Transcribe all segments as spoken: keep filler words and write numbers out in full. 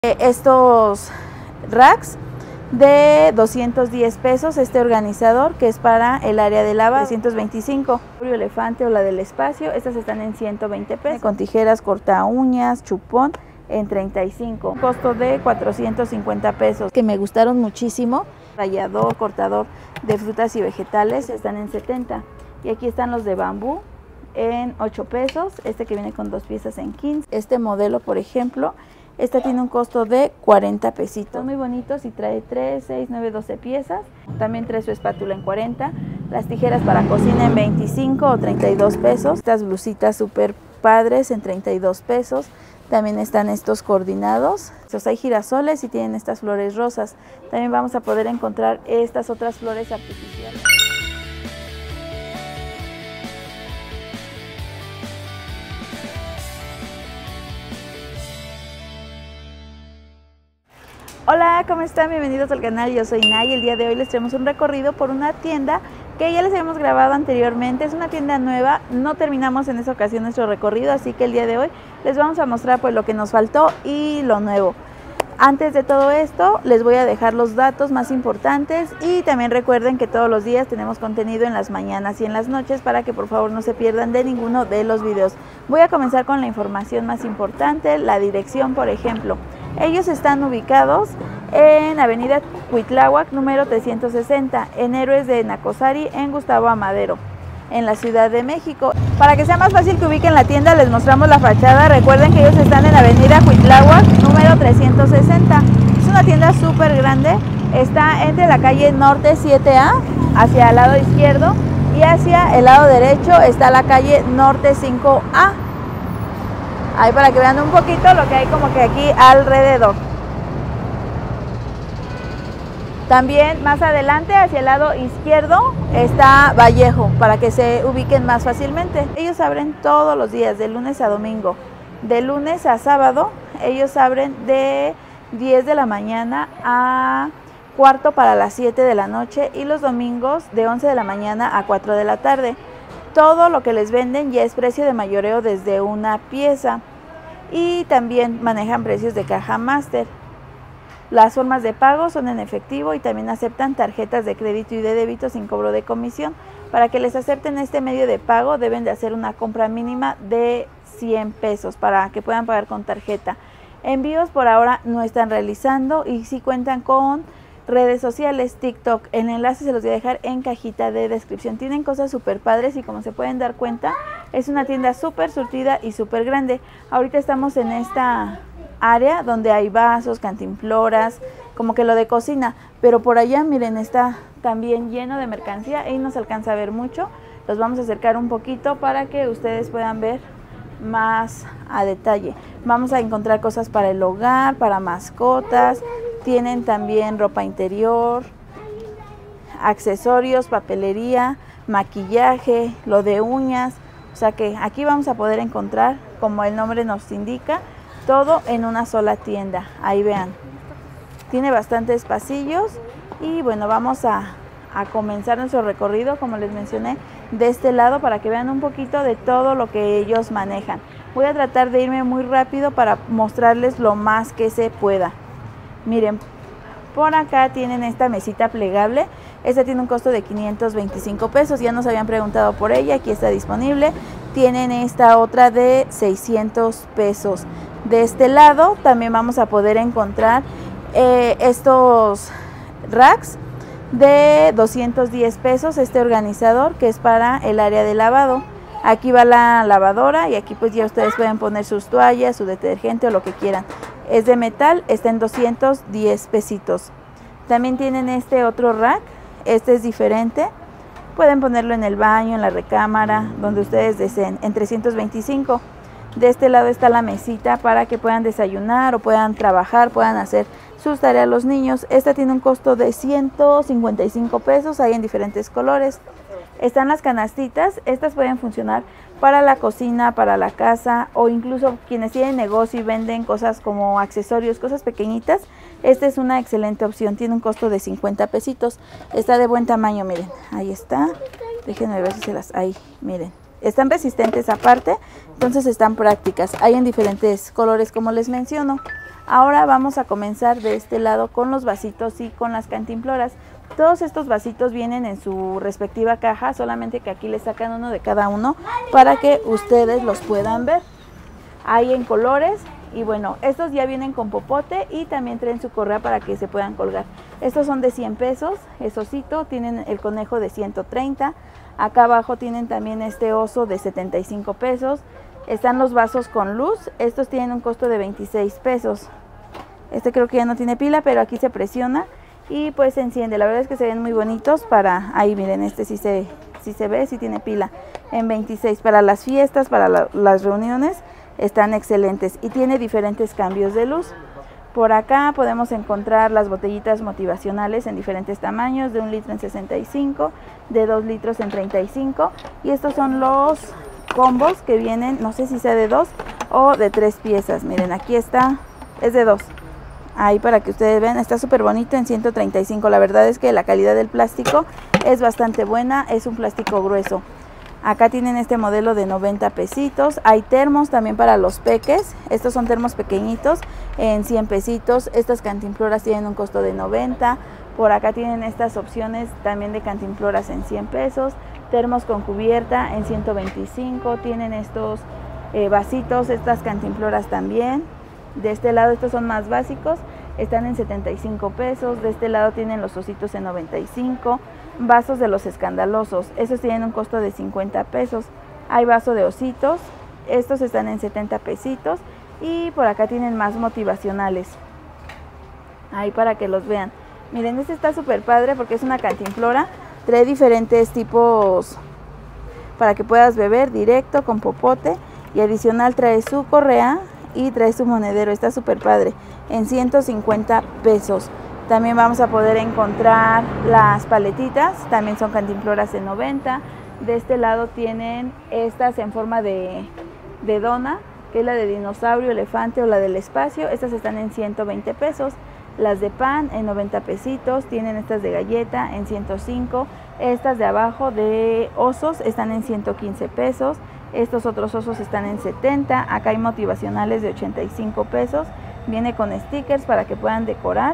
Estos racks de doscientos diez pesos, este organizador que es para el área de lava, trescientos veinticinco. El elefante o la del espacio, estas están en ciento veinte pesos. Con tijeras corta uñas, chupón en treinta y cinco. Costo de cuatrocientos cincuenta pesos, que me gustaron muchísimo. Rallador, cortador de frutas y vegetales están en setenta. Y aquí están los de bambú en ocho pesos. Este que viene con dos piezas en quince. Este modelo, por ejemplo, esta tiene un costo de cuarenta pesitos. Son muy bonitos y trae tres, seis, nueve, doce piezas. También trae su espátula en cuarenta. Las tijeras para cocina en veinticinco o treinta y dos pesos. Estas blusitas súper padres en treinta y dos pesos. También están estos coordinados. Estos hay girasoles y tienen estas flores rosas. También vamos a poder encontrar estas otras flores artificiales. Hola, ¿cómo están? Bienvenidos al canal, yo soy Nay. El día de hoy les traemos un recorrido por una tienda que ya les habíamos grabado anteriormente. Es una tienda nueva, no terminamos en esa ocasión nuestro recorrido, así que el día de hoy les vamos a mostrar pues lo que nos faltó y lo nuevo. Antes de todo esto, les voy a dejar los datos más importantes y también recuerden que todos los días tenemos contenido en las mañanas y en las noches para que por favor no se pierdan de ninguno de los videos. Voy a comenzar con la información más importante, la dirección, por ejemplo. Ellos están ubicados en Avenida Cuitláhuac, número trescientos sesenta, en Héroes de Nacosari, en Gustavo Amadero, en la Ciudad de México. Para que sea más fácil que ubiquen la tienda, les mostramos la fachada. Recuerden que ellos están en Avenida Cuitláhuac, número trescientos sesenta. Es una tienda súper grande, está entre la calle Norte siete A, hacia el lado izquierdo, y hacia el lado derecho está la calle Norte cinco A. Ahí para que vean un poquito lo que hay como que aquí alrededor. También más adelante hacia el lado izquierdo está Vallejo, para que se ubiquen más fácilmente. Ellos abren todos los días, de lunes a domingo. De lunes a sábado ellos abren de diez de la mañana a cuarto para las siete de la noche, y los domingos de once de la mañana a cuatro de la tarde. Todo lo que les venden ya es precio de mayoreo desde una pieza, y también manejan precios de caja máster. Las formas de pago son en efectivo y también aceptan tarjetas de crédito y de débito sin cobro de comisión. Para que les acepten este medio de pago deben de hacer una compra mínima de cien pesos para que puedan pagar con tarjeta. Envíos por ahora no están realizando y sí cuentan con redes sociales, TikTok. El enlace se los voy a dejar en cajita de descripción. Tienen cosas súper padres y como se pueden dar cuenta es una tienda súper surtida y súper grande. Ahorita estamos en esta área donde hay vasos, cantimploras, como que lo de cocina, pero por allá miren está también lleno de mercancía y no se alcanza a ver mucho. Los vamos a acercar un poquito para que ustedes puedan ver más a detalle. Vamos a encontrar cosas para el hogar, para mascotas. Tienen también ropa interior, accesorios, papelería, maquillaje, lo de uñas. O sea que aquí vamos a poder encontrar, como el nombre nos indica, todo en una sola tienda. Ahí vean, tiene bastantes pasillos y bueno, vamos a, a comenzar nuestro recorrido, como les mencioné, de este lado para que vean un poquito de todo lo que ellos manejan. Voy a tratar de irme muy rápido para mostrarles lo más que se pueda. Miren, por acá tienen esta mesita plegable. Esta tiene un costo de quinientos veinticinco pesos. Ya nos habían preguntado por ella, aquí está disponible. Tienen esta otra de seiscientos pesos. De este lado también vamos a poder encontrar eh, estos racks de doscientos diez pesos. Este organizador que es para el área de lavado. Aquí va la lavadora y aquí pues ya ustedes pueden poner sus toallas, su detergente o lo que quieran. Es de metal, está en doscientos diez pesitos. También tienen este otro rack, este es diferente. Pueden ponerlo en el baño, en la recámara, donde ustedes deseen, en trescientos veinticinco. De este lado está la mesita para que puedan desayunar o puedan trabajar, puedan hacer sus tareas los niños. Esta tiene un costo de ciento cincuenta y cinco pesos, hay en diferentes colores. Están las canastitas, estas pueden funcionar para la cocina, para la casa o incluso quienes tienen negocio y venden cosas como accesorios, cosas pequeñitas. Esta es una excelente opción, tiene un costo de cincuenta pesitos. Está de buen tamaño, miren, ahí está. Déjenme ver si se las... ahí, miren. Están resistentes aparte, entonces están prácticas. Hay en diferentes colores como les menciono. Ahora vamos a comenzar de este lado con los vasitos y con las cantimploras. Todos estos vasitos vienen en su respectiva caja, solamente que aquí les sacan uno de cada uno para que ustedes los puedan ver. Hay en colores y bueno, estos ya vienen con popote y también traen su correa para que se puedan colgar. Estos son de cien pesos, es osito, tienen el conejo de ciento treinta. Acá abajo tienen también este oso de setenta y cinco pesos. Están los vasos con luz, estos tienen un costo de veintiséis pesos. Este creo que ya no tiene pila, pero aquí se presiona y pues se enciende. La verdad es que se ven muy bonitos para, ahí miren, este sí se, sí se ve, sí tiene pila. En veintiséis, para las fiestas, para la, las reuniones, están excelentes y tiene diferentes cambios de luz. Por acá podemos encontrar las botellitas motivacionales en diferentes tamaños, de un litro en sesenta y cinco, de dos litros en treinta y cinco. Y estos son los combos que vienen, no sé si sea de dos o de tres piezas. Miren, aquí está, es de dos. Ahí para que ustedes vean, está súper bonito en ciento treinta y cinco. La verdad es que la calidad del plástico es bastante buena, es un plástico grueso. Acá tienen este modelo de noventa pesitos. Hay termos también para los peques. Estos son termos pequeñitos en cien pesitos. Estas cantimploras tienen un costo de noventa. Por acá tienen estas opciones también de cantimploras en cien pesos. Termos con cubierta en ciento veinticinco. Tienen estos eh, vasitos, estas cantimploras también. De este lado estos son más básicos, están en setenta y cinco pesos. De este lado tienen los ositos en noventa y cinco. Vasos de los escandalosos, esos tienen un costo de cincuenta pesos. Hay vaso de ositos, estos están en setenta pesitos. Y por acá tienen más motivacionales, ahí para que los vean. Miren, este está súper padre porque es una cantimplora, trae diferentes tipos para que puedas beber directo con popote, y adicional trae su correa y trae su monedero. Está súper padre, en ciento cincuenta pesos. También vamos a poder encontrar las paletitas, también son cantimploras en noventa. De este lado tienen estas en forma de, de dona, que es la de dinosaurio, elefante o la del espacio. Estas están en ciento veinte pesos. Las de pan en noventa pesitos. Tienen estas de galleta en ciento cinco. Estas de abajo de osos están en ciento quince pesos. Estos otros osos están en setenta. Acá hay motivacionales de ochenta y cinco pesos. Viene con stickers para que puedan decorar.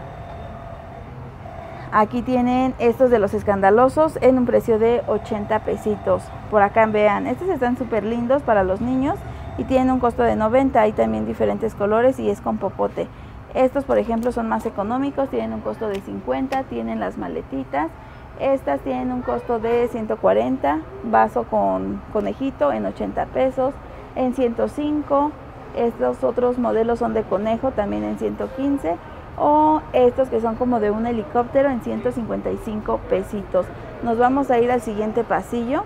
Aquí tienen estos de los escandalosos en un precio de ochenta pesitos. Por acá vean, estos están súper lindos para los niños y tienen un costo de noventa. Hay también diferentes colores y es con popote. Estos, por ejemplo, son más económicos, tienen un costo de cincuenta. Tienen las maletitas. Estas tienen un costo de ciento cuarenta. Vaso con conejito en ochenta pesos, en ciento cinco. Estos otros modelos son de conejo, también en ciento quince. O estos que son como de un helicóptero en ciento cincuenta y cinco pesitos. Nos vamos a ir al siguiente pasillo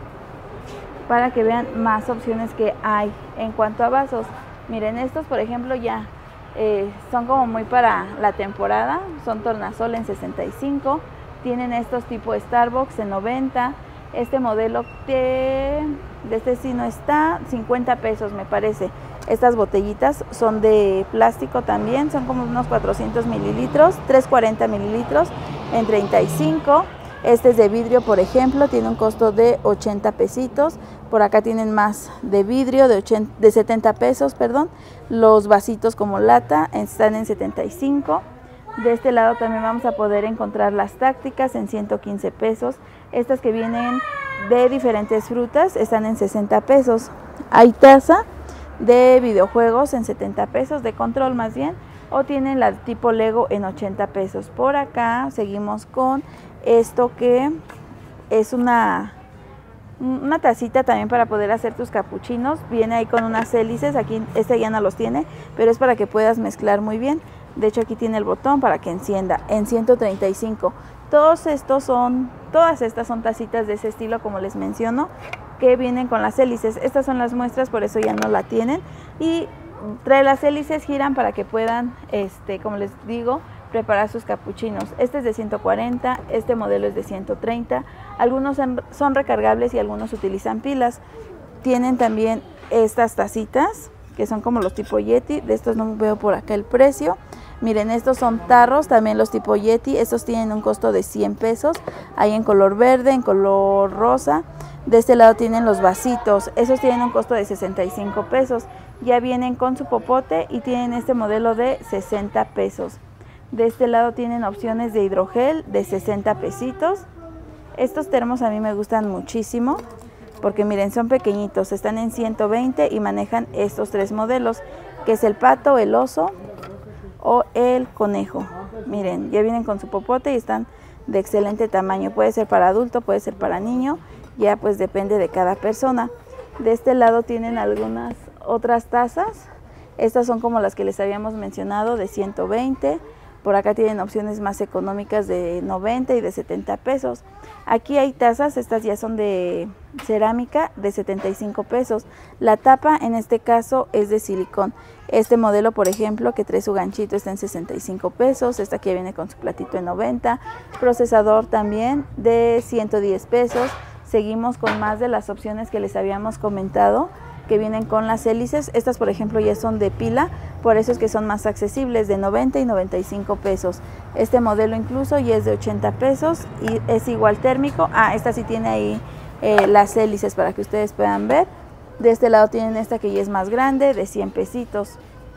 para que vean más opciones que hay en cuanto a vasos. Miren, estos por ejemplo ya eh, son como muy para la temporada. Son tornasol en sesenta y cinco. Tienen estos tipo Starbucks en noventa. Este modelo de, de este sí no está, cincuenta pesos me parece. Estas botellitas son de plástico también, son como unos cuatrocientos mililitros, trescientos cuarenta mililitros en treinta y cinco. Este es de vidrio, por ejemplo, tiene un costo de ochenta pesitos. Por acá tienen más de vidrio de, ochenta, de setenta pesos, perdón. Los vasitos como lata están en setenta y cinco. De este lado también vamos a poder encontrar las tácticas en ciento quince pesos. Estas que vienen de diferentes frutas están en sesenta pesos. Hay taza de videojuegos en setenta pesos, de control más bien, o tienen la tipo Lego en ochenta pesos. Por acá seguimos con esto que es una, una tacita también para poder hacer tus capuchinos. Viene ahí con unas hélices, aquí este ya no los tiene, pero es para que puedas mezclar muy bien. De hecho aquí tiene el botón para que encienda, en ciento treinta y cinco. Todos estos son, todas estas son tacitas de ese estilo, como les menciono, que vienen con las hélices. Estas son las muestras, por eso ya no la tienen. Y trae las hélices, giran para que puedan, este, como les digo, preparar sus capuchinos. Este es de ciento cuarenta, este modelo es de ciento treinta. Algunos son recargables y algunos utilizan pilas. Tienen también estas tacitas, que son como los tipo Yeti. De estos no veo por acá el precio. Miren, estos son tarros, también los tipo Yeti. Estos tienen un costo de cien pesos. Hay en color verde, en color rosa. De este lado tienen los vasitos. Esos tienen un costo de sesenta y cinco pesos. ya vienen con su popote y tienen este modelo de sesenta pesos. De este lado tienen opciones de hidrogel de sesenta pesitos. Estos termos a mí me gustan muchísimo porque miren, son pequeñitos, están en ciento veinte y manejan estos tres modelos, que es el pato, el oso o el conejo. Miren, ya vienen con su popote y están de excelente tamaño. Puede ser para adulto, puede ser para niño, ya pues depende de cada persona. De este lado tienen algunas otras tazas. Estas son como las que les habíamos mencionado, de ciento veinte. Por acá tienen opciones más económicas de noventa y de setenta pesos. Aquí hay tazas, estas ya son de cerámica, de setenta y cinco pesos. La tapa en este caso es de silicón. Este modelo, por ejemplo, que trae su ganchito, está en sesenta y cinco pesos. Esta aquí viene con su platito en noventa. Procesador también de ciento diez pesos. Seguimos con más de las opciones que les habíamos comentado, que vienen con las hélices. Estas, por ejemplo, ya son de pila, por eso es que son más accesibles, de noventa y noventa y cinco pesos. Este modelo incluso ya es de ochenta pesos y es igual térmico. Ah, esta sí tiene ahí eh, las hélices para que ustedes puedan ver. De este lado tienen esta que ya es más grande, de cien pesitos.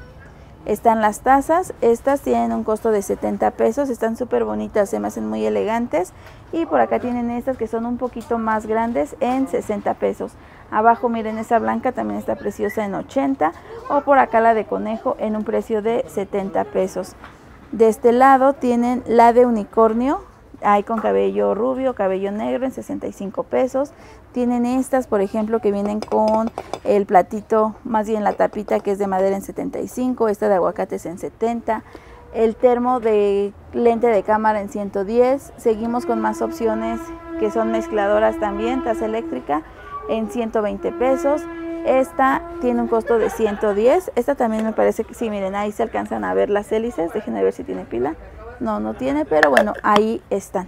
Están las tazas, estas tienen un costo de setenta pesos, están súper bonitas, se me hacen muy elegantes. Y por acá tienen estas que son un poquito más grandes en sesenta pesos. Abajo miren, esa blanca también está preciosa en ochenta, o por acá la de conejo en un precio de setenta pesos. De este lado tienen la de unicornio, hay con cabello rubio, cabello negro en sesenta y cinco pesos. Tienen estas, por ejemplo, que vienen con el platito, más bien la tapita, que es de madera en setenta y cinco, esta de aguacates en setenta. El termo de lente de cámara en ciento diez. Seguimos con más opciones que son mezcladoras también, taza eléctrica en ciento veinte pesos. Esta tiene un costo de ciento diez. Esta también me parece que sí, miren, ahí se alcanzan a ver las hélices. Déjenme ver si tiene pila. No, no tiene, pero bueno, ahí están.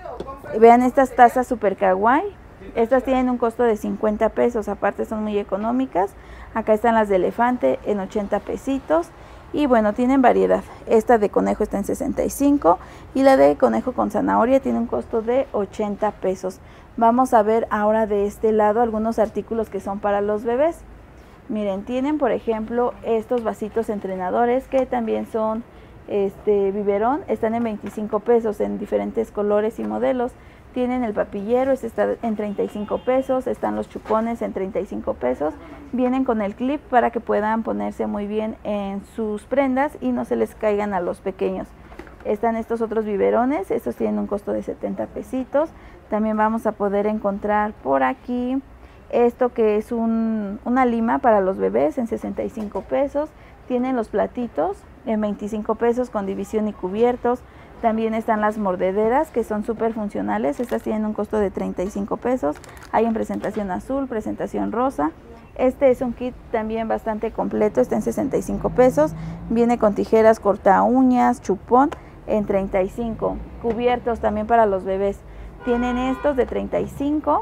Vean estas tazas super kawaii. Estas tienen un costo de cincuenta pesos, aparte son muy económicas. Acá están las de elefante en ochenta pesitos. Y bueno, tienen variedad. Esta de conejo está en sesenta y cinco y la de conejo con zanahoria tiene un costo de ochenta pesos. Vamos a ver ahora de este lado algunos artículos que son para los bebés. Miren, tienen por ejemplo estos vasitos entrenadores que también son este biberón, están en veinticinco pesos en diferentes colores y modelos. Tienen el papillero, este está en treinta y cinco pesos, están los chupones en treinta y cinco pesos. Vienen con el clip para que puedan ponerse muy bien en sus prendas y no se les caigan a los pequeños. Están estos otros biberones, estos tienen un costo de setenta pesitos. También vamos a poder encontrar por aquí esto que es un, una lima para los bebés en sesenta y cinco pesos. Tienen los platitos en veinticinco pesos con división y cubiertos. También están las mordederas que son súper funcionales. Estas tienen un costo de treinta y cinco pesos. Hay en presentación azul, presentación rosa. Este es un kit también bastante completo, está en sesenta y cinco pesos. Viene con tijeras, corta uñas, chupón en treinta y cinco. Cubiertos también para los bebés. Tienen estos de treinta y cinco.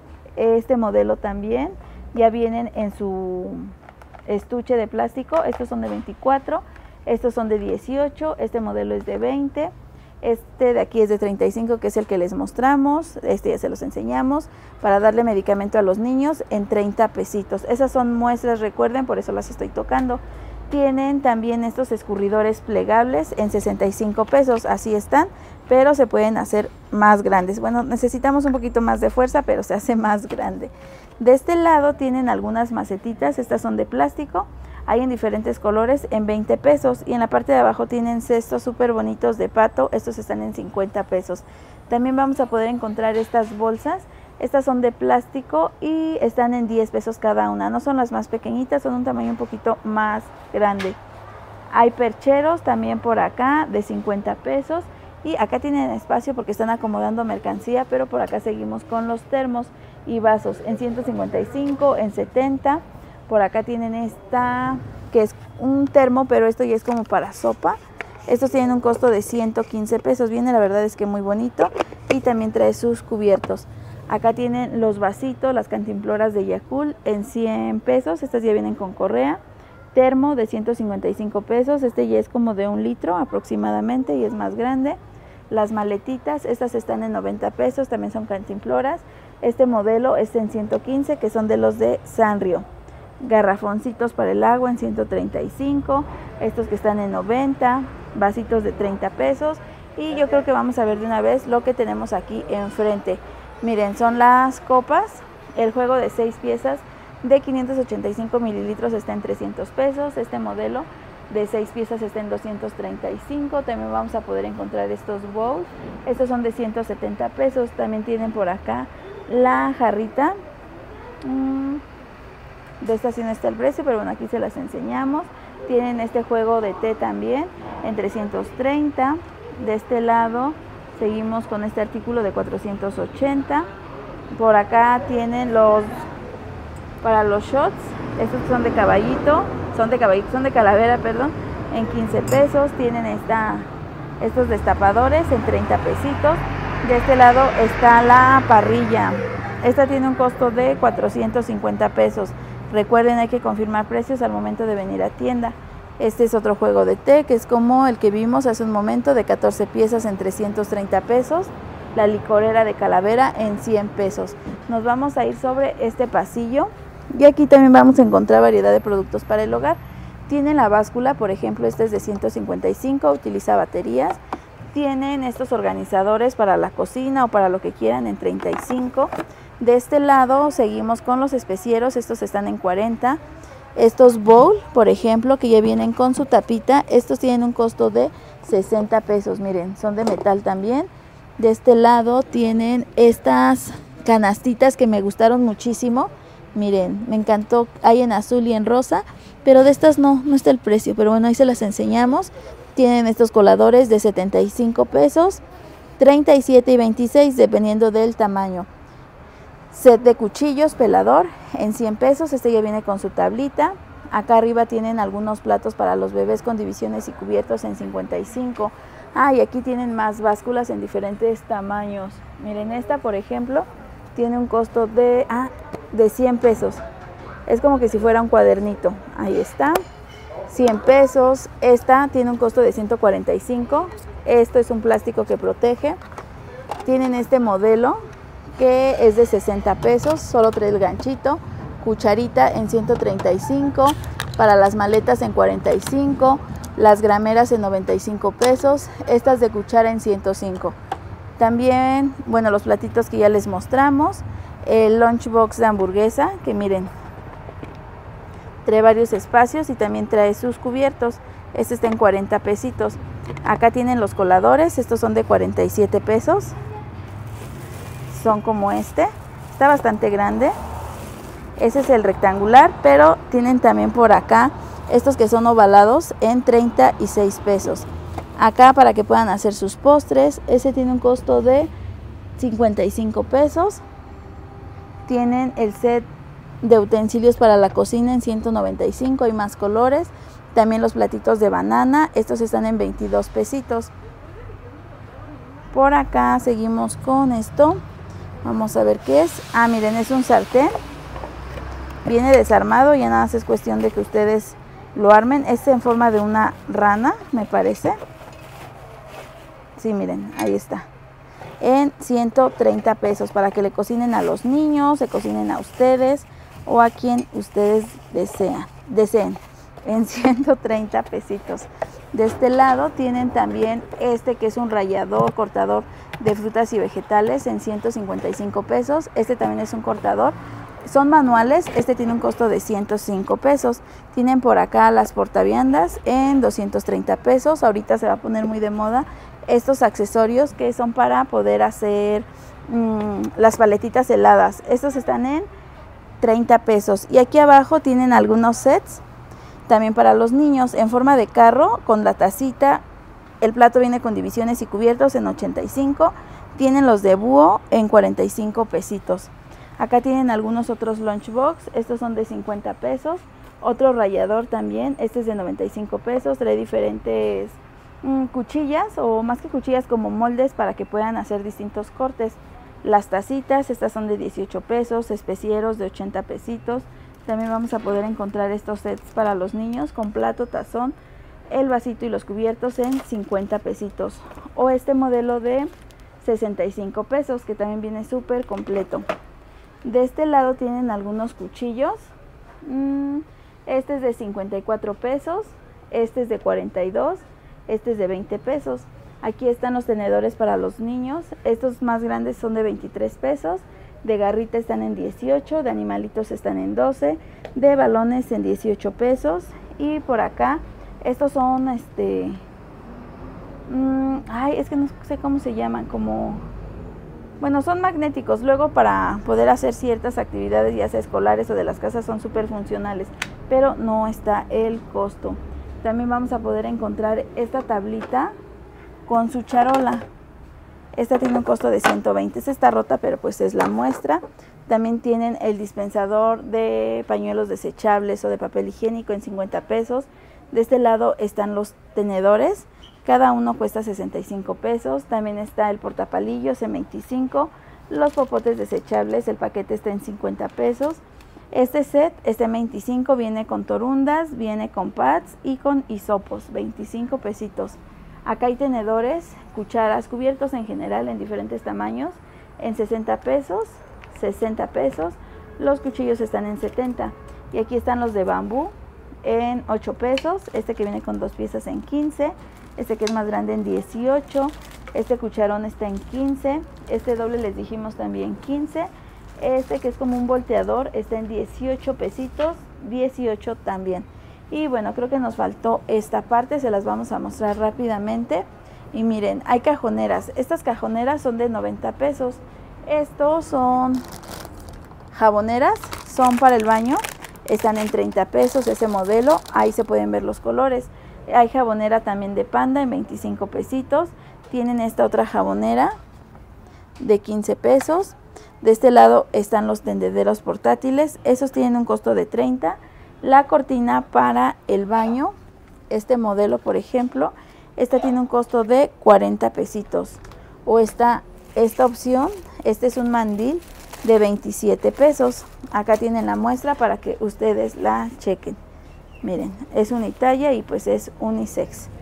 Este modelo también. Ya vienen en su estuche de plástico. Estos son de veinticuatro. Estos son de dieciocho, este modelo es de veinte, este de aquí es de treinta y cinco, que es el que les mostramos, este ya se los enseñamos, para darle medicamento a los niños en treinta pesitos. Esas son muestras, recuerden, por eso las estoy tocando. Tienen también estos escurridores plegables en sesenta y cinco pesos, así están, pero se pueden hacer más grandes. Bueno, necesitamos un poquito más de fuerza, pero se hace más grande. De este lado tienen algunas macetitas, estas son de plástico. Hay en diferentes colores en veinte pesos y en la parte de abajo tienen cestos súper bonitos de pato, estos están en cincuenta pesos. También vamos a poder encontrar estas bolsas, estas son de plástico y están en diez pesos cada una. No son las más pequeñitas, son un tamaño un poquito más grande. Hay percheros también por acá de cincuenta pesos y acá tienen espacio porque están acomodando mercancía, pero por acá seguimos con los termos y vasos en ciento cincuenta y cinco, en setenta. Por acá tienen esta, que es un termo, pero esto ya es como para sopa. Estos tienen un costo de ciento quince pesos. Viene, la verdad es que muy bonito. Y también trae sus cubiertos. Acá tienen los vasitos, las cantimploras de Yakult en cien pesos. Estas ya vienen con correa. Termo de ciento cincuenta y cinco pesos. Este ya es como de un litro aproximadamente y es más grande. Las maletitas, estas están en noventa pesos. También son cantimploras. Este modelo es en ciento quince, que son de los de Sanrio. garrafoncitos para el agua en ciento treinta y cinco, estos que están en noventa, vasitos de treinta pesos. Y yo creo que vamos a ver de una vez lo que tenemos aquí enfrente. Miren, son las copas. El juego de seis piezas de quinientos ochenta y cinco mililitros está en trescientos pesos. Este modelo de seis piezas está en doscientos treinta y cinco. También vamos a poder encontrar estos bowls. Estos son de ciento setenta pesos. También tienen por acá la jarrita. De esta sí no está el precio, pero bueno, aquí se las enseñamos. Tienen este juego de té también en trescientos treinta. De este lado seguimos con este artículo de cuatrocientos ochenta. Por acá tienen los para los shots. Estos son de caballito, son de caballito, son de calavera, perdón, en quince pesos. Tienen esta, estos destapadores en treinta pesitos. De este lado está la parrilla. Esta tiene un costo de cuatrocientos cincuenta pesos. Recuerden, hay que confirmar precios al momento de venir a tienda. Este es otro juego de té, que es como el que vimos hace un momento, de catorce piezas en trescientos treinta pesos. La licorera de calavera en cien pesos. Nos vamos a ir sobre este pasillo y aquí también vamos a encontrar variedad de productos para el hogar. Tienen la báscula, por ejemplo, este es de ciento cincuenta y cinco, utiliza baterías. Tienen estos organizadores para la cocina o para lo que quieran en treinta y cinco. De este lado seguimos con los especieros, estos están en cuarenta. Estos bowl, por ejemplo, que ya vienen con su tapita, estos tienen un costo de sesenta pesos. Miren, son de metal también. De este lado tienen estas canastitas que me gustaron muchísimo. Miren, me encantó, hay en azul y en rosa, pero de estas no, no está el precio, pero bueno, ahí se las enseñamos. Tienen estos coladores de setenta y cinco pesos, treinta y siete y veintiséis dependiendo del tamaño. Set de cuchillos pelador en cien pesos, este ya viene con su tablita. Acá arriba tienen algunos platos para los bebés con divisiones y cubiertos en cincuenta y cinco. Ah, y aquí tienen más básculas en diferentes tamaños. Miren, esta por ejemplo tiene un costo de, ah, de cien pesos. Es como que si fuera un cuadernito. Ahí está, cien pesos. Esta tiene un costo de ciento cuarenta y cinco. Esto es un plástico que protege. Tienen este modelo que es de sesenta pesos, solo trae el ganchito. Cucharita en ciento treinta y cinco, para las maletas en cuarenta y cinco, las grameras en noventa y cinco pesos, estas de cuchara en ciento cinco. También, bueno, los platitos que ya les mostramos, el lunchbox de hamburguesa, que miren, trae varios espacios y también trae sus cubiertos. Este está en cuarenta pesitos. Acá tienen los coladores, estos son de cuarenta y siete pesos. Son como este, está bastante grande. Ese es el rectangular, pero tienen también por acá estos que son ovalados en treinta y seis pesos. Acá para que puedan hacer sus postres, ese tiene un costo de cincuenta y cinco pesos. Tienen el set de utensilios para la cocina en ciento noventa y cinco, hay más colores. También los platitos de banana, estos están en veintidós pesitos. Por acá seguimos con esto. Vamos a ver qué es. Ah, miren, es un sartén. Viene desarmado, ya nada más es cuestión de que ustedes lo armen. Es en forma de una rana, me parece. Sí, miren, ahí está. En ciento treinta pesos para que le cocinen a los niños, se cocinen a ustedes o a quien ustedes desean, deseen. En ciento treinta pesitos. De este lado tienen también este que es un rallador, cortador de frutas y vegetales en ciento cincuenta y cinco pesos. Este también es un cortador. Son manuales, este tiene un costo de ciento cinco pesos. Tienen por acá las portaviandas en doscientos treinta pesos. Ahorita se va a poner muy de moda estos accesorios que son para poder hacer mmm, las paletitas heladas. Estos están en treinta pesos. Y aquí abajo tienen algunos sets también para los niños en forma de carro con la tacita. El plato viene con divisiones y cubiertos en ochenta y cinco. Tienen los de búho en cuarenta y cinco pesitos. Acá tienen algunos otros lunchbox, estos son de cincuenta pesos. Otro rallador también, este es de noventa y cinco pesos. Trae diferentes mmm, cuchillas o más que cuchillas como moldes para que puedan hacer distintos cortes. Las tacitas, estas son de dieciocho pesos, especieros de ochenta pesitos. También vamos a poder encontrar estos sets para los niños con plato, tazón, el vasito y los cubiertos en cincuenta pesitos. O este modelo de sesenta y cinco pesos que también viene súper completo. De este lado tienen algunos cuchillos Mm, este es de cincuenta y cuatro pesos, este es de cuarenta y dos, este es de veinte pesos. Aquí están los tenedores para los niños. Estos más grandes son de veintitrés pesos. De garrita están en dieciocho, de animalitos están en doce, de balones en dieciocho pesos. Y por acá, estos son, este, mmm, ay, es que no sé cómo se llaman, como, bueno, son magnéticos. Luego para poder hacer ciertas actividades, ya sea escolares o de las casas, son súper funcionales, pero no está el costo. También vamos a poder encontrar esta tablita con su charola. Esta tiene un costo de ciento veinte. Esta está rota, pero pues es la muestra. También tienen el dispensador de pañuelos desechables o de papel higiénico en cincuenta pesos. De este lado están los tenedores. Cada uno cuesta sesenta y cinco pesos. También está el portapalillos en veinticinco. Los popotes desechables, el paquete está en cincuenta pesos. Este set está en veinticinco. Viene con torundas, viene con pads y con hisopos. veinticinco pesitos. Acá hay tenedores, cucharas, cubiertos en general en diferentes tamaños en sesenta pesos, sesenta pesos. Los cuchillos están en setenta. Y aquí están los de bambú en ocho pesos. Este que viene con dos piezas en quince. Este que es más grande en dieciocho. Este cucharón está en quince. Este doble les dijimos también quince. Este que es como un volteador está en dieciocho pesitos, dieciocho también. Y bueno, creo que nos faltó esta parte, se las vamos a mostrar rápidamente. Y miren, hay cajoneras. Estas cajoneras son de noventa pesos. Estos son jaboneras, son para el baño. Están en treinta pesos ese modelo. Ahí se pueden ver los colores. Hay jabonera también de Panda en veinticinco pesitos. Tienen esta otra jabonera de quince pesos. De este lado están los tendederos portátiles. Esos tienen un costo de treinta. La cortina para el baño, este modelo por ejemplo, esta tiene un costo de cuarenta pesitos. O esta, esta opción, este es un mandil de veintisiete pesos. Acá tienen la muestra para que ustedes la chequen. Miren, es unitalla y pues es unisex.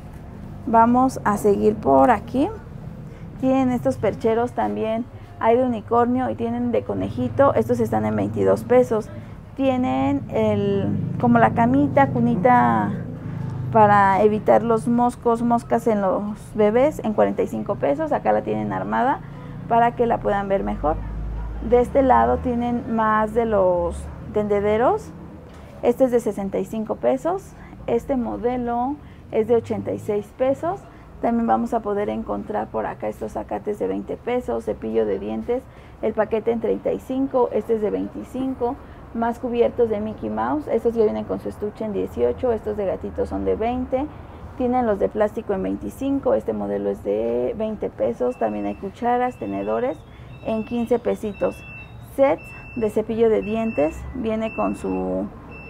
Vamos a seguir por aquí. Tienen estos percheros también, hay de unicornio y tienen de conejito. Estos están en veintidós pesos. Tienen el, como la camita, cunita para evitar los moscos, moscas en los bebés en cuarenta y cinco pesos. Acá la tienen armada para que la puedan ver mejor. De este lado tienen más de los tendederos. Este es de sesenta y cinco pesos. Este modelo es de ochenta y seis pesos. También vamos a poder encontrar por acá estos zacates de veinte pesos, cepillo de dientes, el paquete en treinta y cinco, este es de veinticinco. Más cubiertos de Mickey Mouse, estos ya vienen con su estuche en dieciocho, estos de gatitos son de veinte, tienen los de plástico en veinticinco, este modelo es de veinte pesos, también hay cucharas, tenedores en quince pesitos. Set de cepillo de dientes, viene con su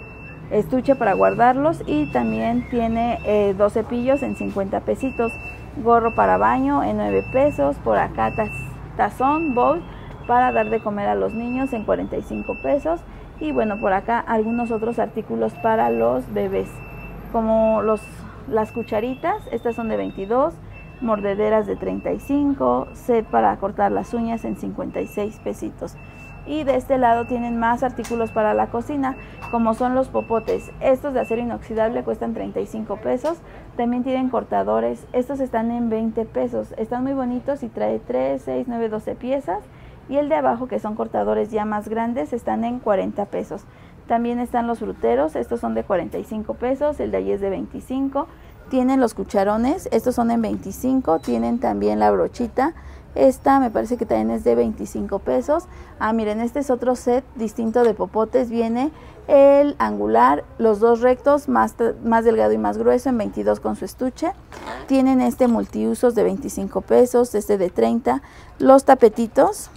estuche para guardarlos y también tiene eh, dos cepillos en cincuenta pesitos. Gorro para baño en nueve pesos, por acá taz, tazón, bowl para dar de comer a los niños en cuarenta y cinco pesos. Y bueno, por acá algunos otros artículos para los bebés, como los, las cucharitas, estas son de veintidós, mordederas de treinta y cinco, set para cortar las uñas en cincuenta y seis pesitos. Y de este lado tienen más artículos para la cocina, como son los popotes. Estos de acero inoxidable cuestan treinta y cinco pesos. También tienen cortadores, estos están en veinte pesos. Están muy bonitos y trae tres, seis, nueve, doce piezas. Y el de abajo, que son cortadores ya más grandes, están en cuarenta pesos. También están los fruteros, estos son de cuarenta y cinco pesos, el de allí es de veinticinco. Tienen los cucharones, estos son en veinticinco. Tienen también la brochita, esta me parece que también es de veinticinco pesos. Ah, miren, este es otro set distinto de popotes. Viene el angular, los dos rectos, más, más delgado y más grueso, en veintidós con su estuche. Tienen este multiusos de veinticinco pesos, este de treinta. Los tapetitos,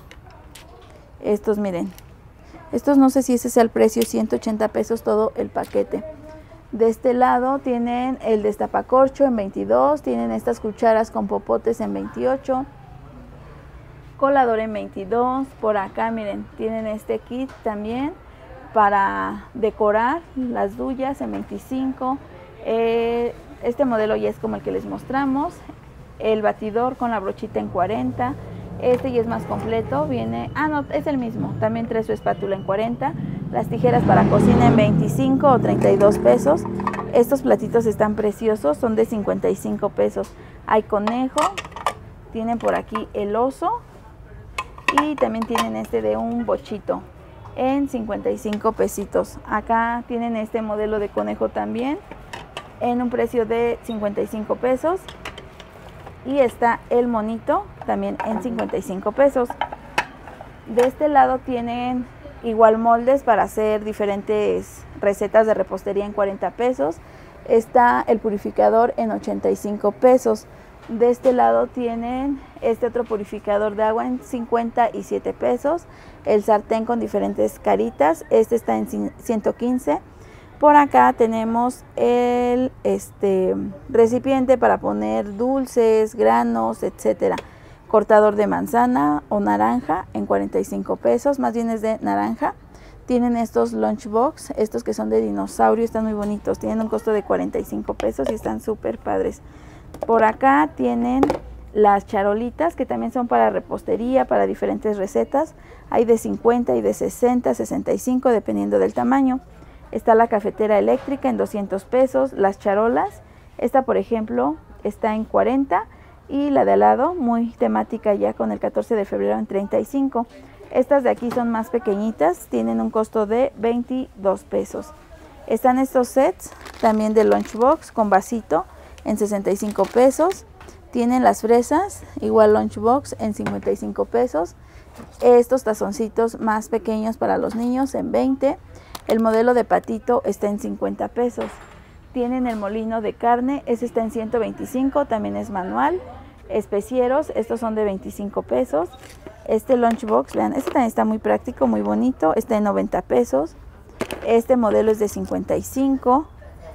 estos miren, estos no sé si ese sea el precio, ciento ochenta pesos todo el paquete. De este lado tienen el destapacorcho en veintidós, tienen estas cucharas con popotes en veintiocho, colador en veintidós, por acá miren, tienen este kit también para decorar las duyas en veinticinco, eh, este modelo ya es como el que les mostramos, el batidor con la brochita en cuarenta, este ya es más completo, viene, ah no, es el mismo, también trae su espátula en cuarenta, Las tijeras para cocina en veinticinco o treinta y dos pesos. Estos platitos están preciosos, son de cincuenta y cinco pesos. Hay conejo, tienen por aquí el oso y también tienen este de un bochito en cincuenta y cinco pesitos. Acá tienen este modelo de conejo también en un precio de cincuenta y cinco pesos. Y está el monito también en cincuenta y cinco pesos. De este lado tienen igual moldes para hacer diferentes recetas de repostería en cuarenta pesos. Está el purificador en ochenta y cinco pesos. De este lado tienen este otro purificador de agua en cincuenta y siete pesos. El sartén con diferentes caritas, este está en ciento quince. Por acá tenemos el este, recipiente para poner dulces, granos, etcétera. Cortador de manzana o naranja en cuarenta y cinco pesos, más bien es de naranja. Tienen estos lunchbox, estos que son de dinosaurio, están muy bonitos. Tienen un costo de cuarenta y cinco pesos y están súper padres. Por acá tienen las charolitas que también son para repostería, para diferentes recetas. Hay de cincuenta y de sesenta, sesenta y cinco dependiendo del tamaño. Está la cafetera eléctrica en doscientos pesos, las charolas, esta por ejemplo está en cuarenta y la de al lado, muy temática ya con el catorce de febrero en treinta y cinco. Estas de aquí son más pequeñitas, tienen un costo de veintidós pesos. Están estos sets también de lunchbox con vasito en sesenta y cinco pesos. Tienen las fresas, igual lunchbox en cincuenta y cinco pesos. Estos tazoncitos más pequeños para los niños en veinte. El modelo de patito está en cincuenta pesos. Tienen el molino de carne, ese está en ciento veinticinco, también es manual. Especieros, estos son de veinticinco pesos. Este lunchbox, vean, este también está muy práctico, muy bonito, está en noventa pesos. Este modelo es de cincuenta y cinco.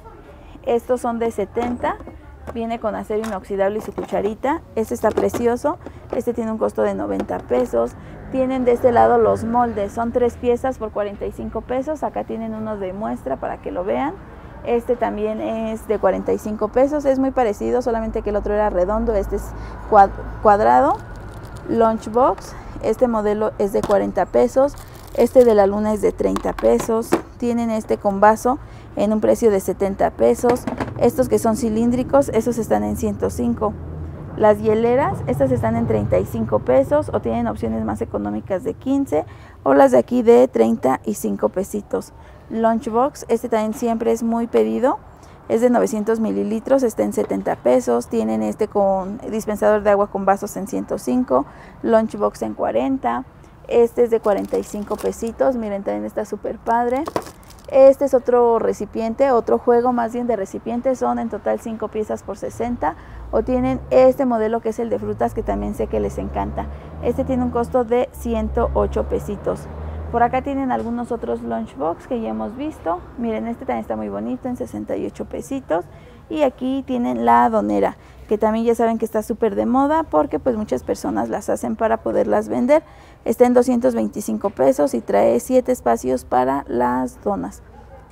Estos son de setenta. Viene con acero inoxidable y su cucharita. Este está precioso. Este tiene un costo de noventa pesos. Tienen de este lado los moldes. Son tres piezas por cuarenta y cinco pesos. Acá tienen uno de muestra para que lo vean. Este también es de cuarenta y cinco pesos. Es muy parecido, solamente que el otro era redondo. Este es cuadrado. Lunchbox. Este modelo es de cuarenta pesos. Este de la luna es de treinta pesos. Tienen este con vaso en un precio de setenta pesos. Estos que son cilíndricos, esos están en ciento cinco. Las hieleras, estas están en treinta y cinco pesos o tienen opciones más económicas de quince o las de aquí de treinta y cinco pesitos. Lunchbox, este también siempre es muy pedido. Es de novecientos mililitros, está en setenta pesos. Tienen este con dispensador de agua con vasos en ciento cinco. Lunchbox en cuarenta. Este es de cuarenta y cinco pesitos. Miren, también está súper padre. Este es otro recipiente, otro juego más bien de recipientes. Son en total cinco piezas por sesenta. O tienen este modelo que es el de frutas, que también sé que les encanta. Este tiene un costo de ciento ocho pesitos. Por acá tienen algunos otros lunchbox que ya hemos visto. Miren, este también está muy bonito en sesenta y ocho pesitos. Y aquí tienen la donera, que también ya saben que está súper de moda porque pues muchas personas las hacen para poderlas vender. Está en doscientos veinticinco pesos y trae siete espacios para las donas.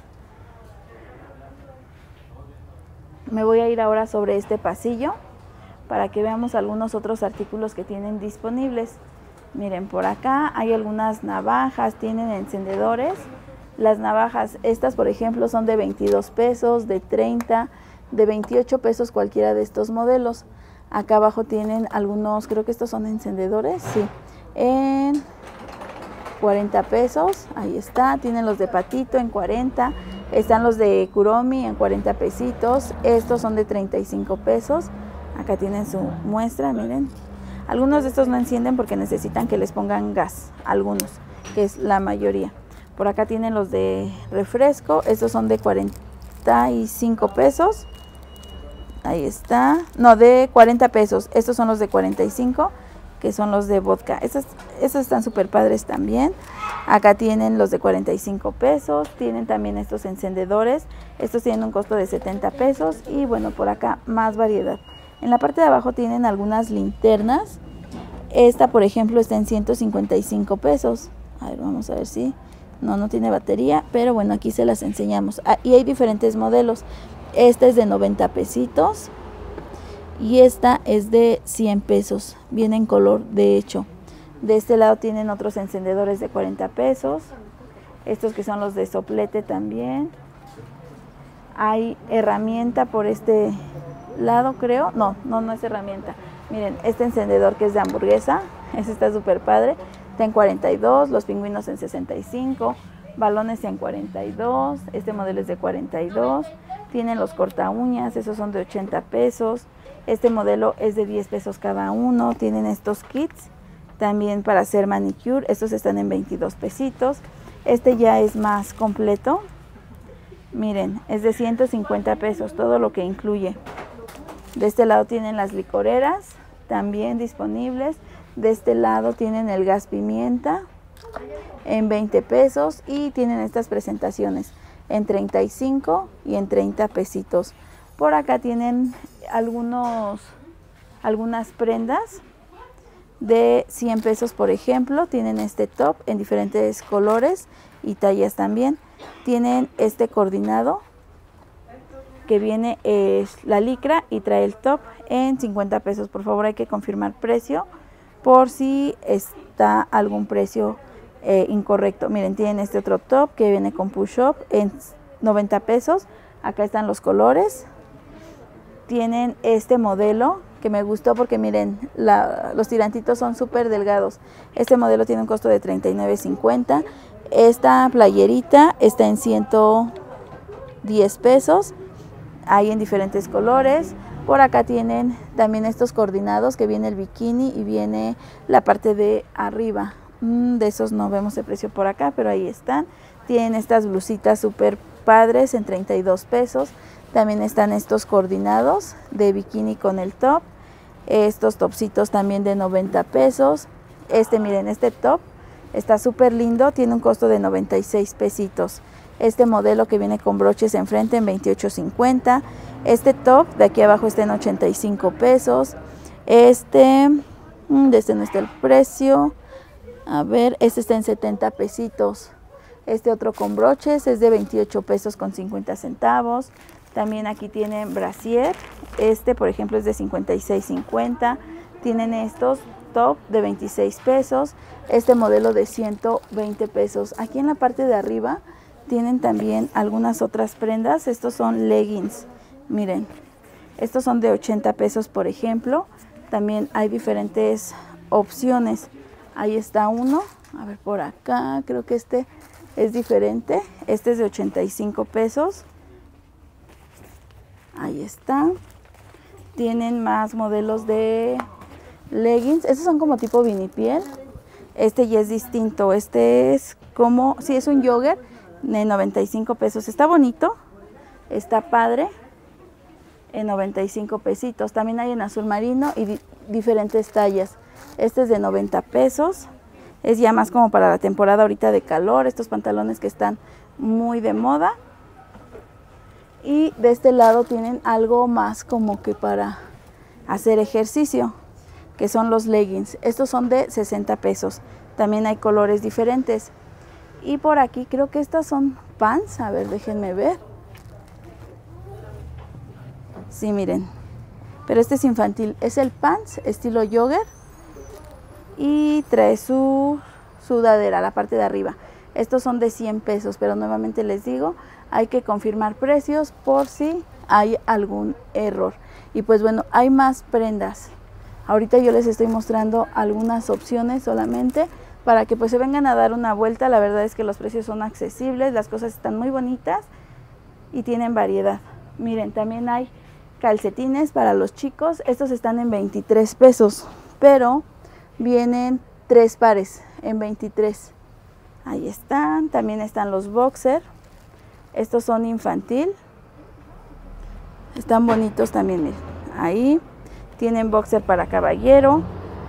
Me voy a ir ahora sobre este pasillo para que veamos algunos otros artículos que tienen disponibles. Miren, por acá hay algunas navajas, tienen encendedores. Las navajas, estas por ejemplo son de veintidós pesos, de treinta, de veintiocho pesos cualquiera de estos modelos. Acá abajo tienen algunos, creo que estos son encendedores, sí, en cuarenta pesos, ahí está. Tienen los de patito en cuarenta, están los de Kuromi en cuarenta pesitos. Estos son de treinta y cinco pesos. Acá tienen su muestra, miren. Algunos de estos no encienden porque necesitan que les pongan gas, algunos, que es la mayoría. Por acá tienen los de refresco, estos son de cuarenta y cinco pesos. Ahí está, no, de cuarenta pesos. Estos son los de cuarenta y cinco, que son los de vodka. Estos, estos están súper padres también. Acá tienen los de cuarenta y cinco pesos. Tienen también estos encendedores. Estos tienen un costo de setenta pesos. Y bueno, por acá más variedad. En la parte de abajo tienen algunas linternas. Esta, por ejemplo, está en ciento cincuenta y cinco pesos. A ver, vamos a ver si... No, no tiene batería, pero bueno, aquí se las enseñamos. Ah, y hay diferentes modelos. Esta es de noventa pesitos. Y esta es de cien pesos. Viene en color, de hecho. De este lado tienen otros encendedores de cuarenta pesos. estos que son los de soplete también. Hay herramienta por este lado, creo. No, no, no es herramienta. Miren, este encendedor que es de hamburguesa, ese está súper padre. Está en cuarenta y dos, los pingüinos en sesenta y cinco, balones en cuarenta y dos, este modelo es de cuarenta y dos. Tienen los corta uñas, esos son de ochenta pesos. Este modelo es de diez pesos cada uno. Tienen estos kits también para hacer manicure, estos están en veintidós pesitos. Este ya es más completo. Miren, es de ciento cincuenta pesos, todo lo que incluye. De este lado tienen las licoreras, también disponibles. De este lado tienen el gas pimienta en veinte pesos y tienen estas presentaciones en treinta y cinco y en treinta pesitos. Por acá tienen algunos, algunas prendas de cien pesos, por ejemplo. Tienen este top en diferentes colores y tallas también. Tienen este coordinado que viene es la licra y trae el top en cincuenta pesos. Por favor, hay que confirmar precio por si está algún precio eh, incorrecto. Miren, tienen este otro top que viene con push-up en noventa pesos. Acá están los colores. Tienen este modelo que me gustó porque miren, la, los tirantitos son súper delgados. Este modelo tiene un costo de treinta y nueve cincuenta. Esta playerita está en ciento diez pesos. Hay en diferentes colores. Por acá tienen también estos coordinados que viene el bikini y viene la parte de arriba. Mm, de esos no vemos el precio por acá, pero ahí están. Tienen estas blusitas súper padres en treinta y dos pesos. También están estos coordinados de bikini con el top. Estos topsitos también de noventa pesos. Este, miren, este top está súper lindo, tiene un costo de noventa y seis pesitos. Este modelo que viene con broches enfrente en veintiocho cincuenta. Este top de aquí abajo está en ochenta y cinco pesos. Este, de este no está el precio. A ver, este está en setenta pesitos. Este otro con broches es de veintiocho pesos con cincuenta centavos. También aquí tienen brasier. Este, por ejemplo, es de cincuenta y seis cincuenta. Tienen estos top de veintiséis pesos. Este modelo de ciento veinte pesos. Aquí en la parte de arriba tienen también algunas otras prendas. Estos son leggings. Miren, estos son de ochenta pesos, por ejemplo. También hay diferentes opciones. Ahí está uno. A ver, por acá, creo que este es diferente. Este es de ochenta y cinco pesos. Ahí está. Tienen más modelos de leggings. Estos son como tipo vinipiel. Este ya es distinto. Este es como, sí, es un jogger de noventa y cinco pesos. Está bonito. Está padre. En noventa y cinco pesitos. También hay en azul marino y di diferentes tallas. Este es de noventa pesos. Es ya más como para la temporada ahorita de calor. Estos pantalones que están muy de moda. Y de este lado tienen algo más como que para hacer ejercicio, que son los leggings. Estos son de sesenta pesos. También hay colores diferentes. Y por aquí creo que estas son pants. A ver, déjenme ver. Sí, miren. Pero este es infantil. Es el pants estilo jogger. Y trae su sudadera, la parte de arriba. Estos son de cien pesos, pero nuevamente les digo, hay que confirmar precios por si hay algún error. Y pues bueno, hay más prendas. Ahorita yo les estoy mostrando algunas opciones solamente para que pues se vengan a dar una vuelta. La verdad es que los precios son accesibles, las cosas están muy bonitas y tienen variedad. Miren, también hay calcetines para los chicos. Estos están en veintitrés pesos, pero vienen tres pares en veintitrés. Ahí están. También están los boxer. Estos son infantil. Están bonitos también, miren. Ahí. Tienen boxer para caballero.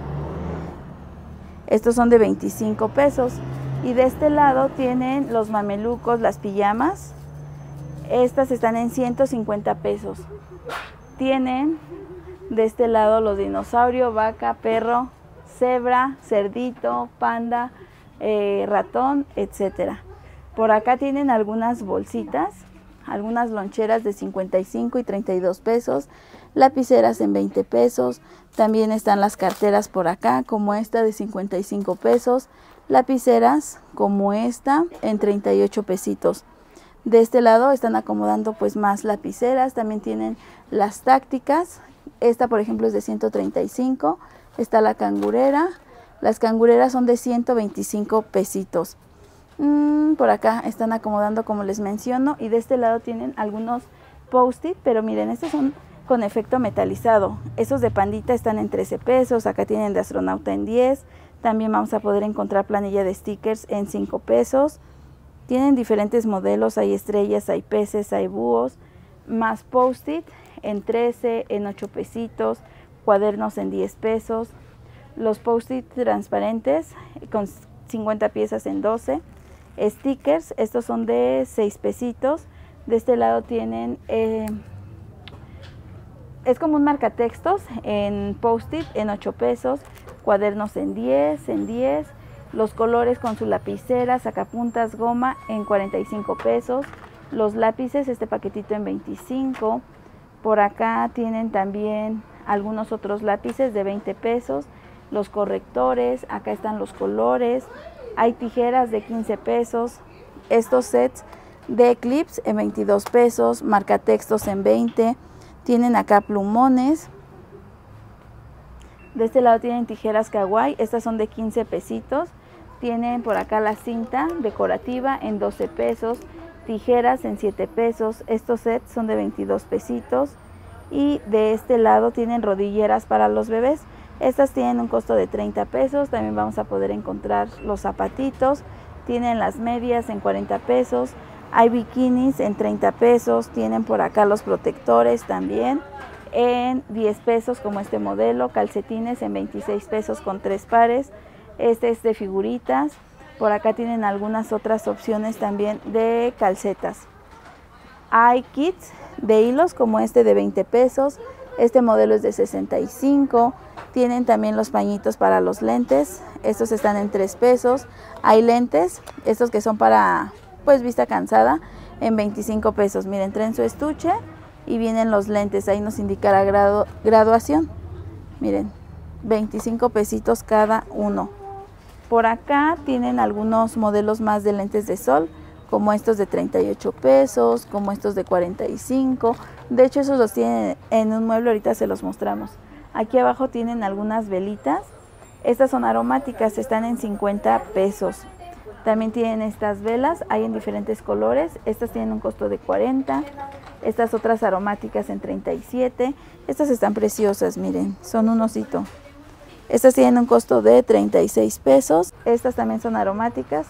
Estos son de veinticinco pesos. Y de este lado tienen los mamelucos, las pijamas. Estas están en ciento cincuenta pesos. Tienen de este lado los dinosaurios, vaca, perro, cebra, cerdito, panda, eh, ratón, etcétera. Por acá tienen algunas bolsitas, algunas loncheras de cincuenta y cinco y treinta y dos pesos, lapiceras en veinte pesos. También están las carteras por acá, como esta de cincuenta y cinco pesos, lapiceras como esta en treinta y ocho pesitos. De este lado están acomodando pues más lapiceras, también tienen las tácticas. Esta por ejemplo es de ciento treinta y cinco, está la cangurera. Las cangureras son de ciento veinticinco pesitos. Mm, por acá están acomodando como les menciono, y de este lado tienen algunos post-it, pero miren, estos son con efecto metalizado. Esos de pandita están en trece pesos, acá tienen de astronauta en diez. También vamos a poder encontrar planilla de stickers en cinco pesos. Tienen diferentes modelos, hay estrellas, hay peces, hay búhos, más post-it en trece, en ocho pesitos, cuadernos en diez pesos. Los post-it transparentes con cincuenta piezas en doce. Stickers, estos son de seis pesitos. De este lado tienen, eh, es como un marcatextos en post-it en ocho pesos. Cuadernos en diez, en diez. Los colores con su lapicera, sacapuntas, goma en cuarenta y cinco pesos. Los lápices, este paquetito en veinticinco. Por acá tienen también algunos otros lápices de veinte pesos. Los correctores, acá están los colores. Hay tijeras de quince pesos. Estos sets de clips en veintidós pesos. Marcatextos en veinte. Tienen acá plumones. De este lado tienen tijeras kawaii. Estas son de quince pesitos. Tienen por acá la cinta decorativa en doce pesos. Tijeras en siete pesos. Estos sets son de veintidós pesitos. Y de este lado tienen rodilleras para los bebés. Estas tienen un costo de treinta pesos. También vamos a poder encontrar los zapatitos. Tienen las medias en cuarenta pesos. Hay bikinis en treinta pesos. Tienen por acá los protectores también en diez pesos como este modelo. Calcetines en veintiséis pesos con tres pares. Este es de figuritas. Por acá tienen algunas otras opciones también de calcetas. Hay kits de hilos como este de veinte pesos. Este modelo es de sesenta y cinco. Tienen también los pañitos para los lentes. Estos están en tres pesos. Hay lentes, estos que son para pues vista cansada, en veinticinco pesos. Miren, traen su estuche y vienen los lentes. Ahí nos indicará grado, graduación. Miren, veinticinco pesitos cada uno. Por acá tienen algunos modelos más de lentes de sol, como estos de treinta y ocho pesos, como estos de cuarenta y cinco. De hecho, esos los tienen en un mueble, ahorita se los mostramos. Aquí abajo tienen algunas velitas. Estas son aromáticas, están en cincuenta pesos. También tienen estas velas, hay en diferentes colores. Estas tienen un costo de cuarenta. Estas otras aromáticas en treinta y siete. Estas están preciosas, miren, son un osito. Estas tienen un costo de treinta y seis pesos. Estas también son aromáticas.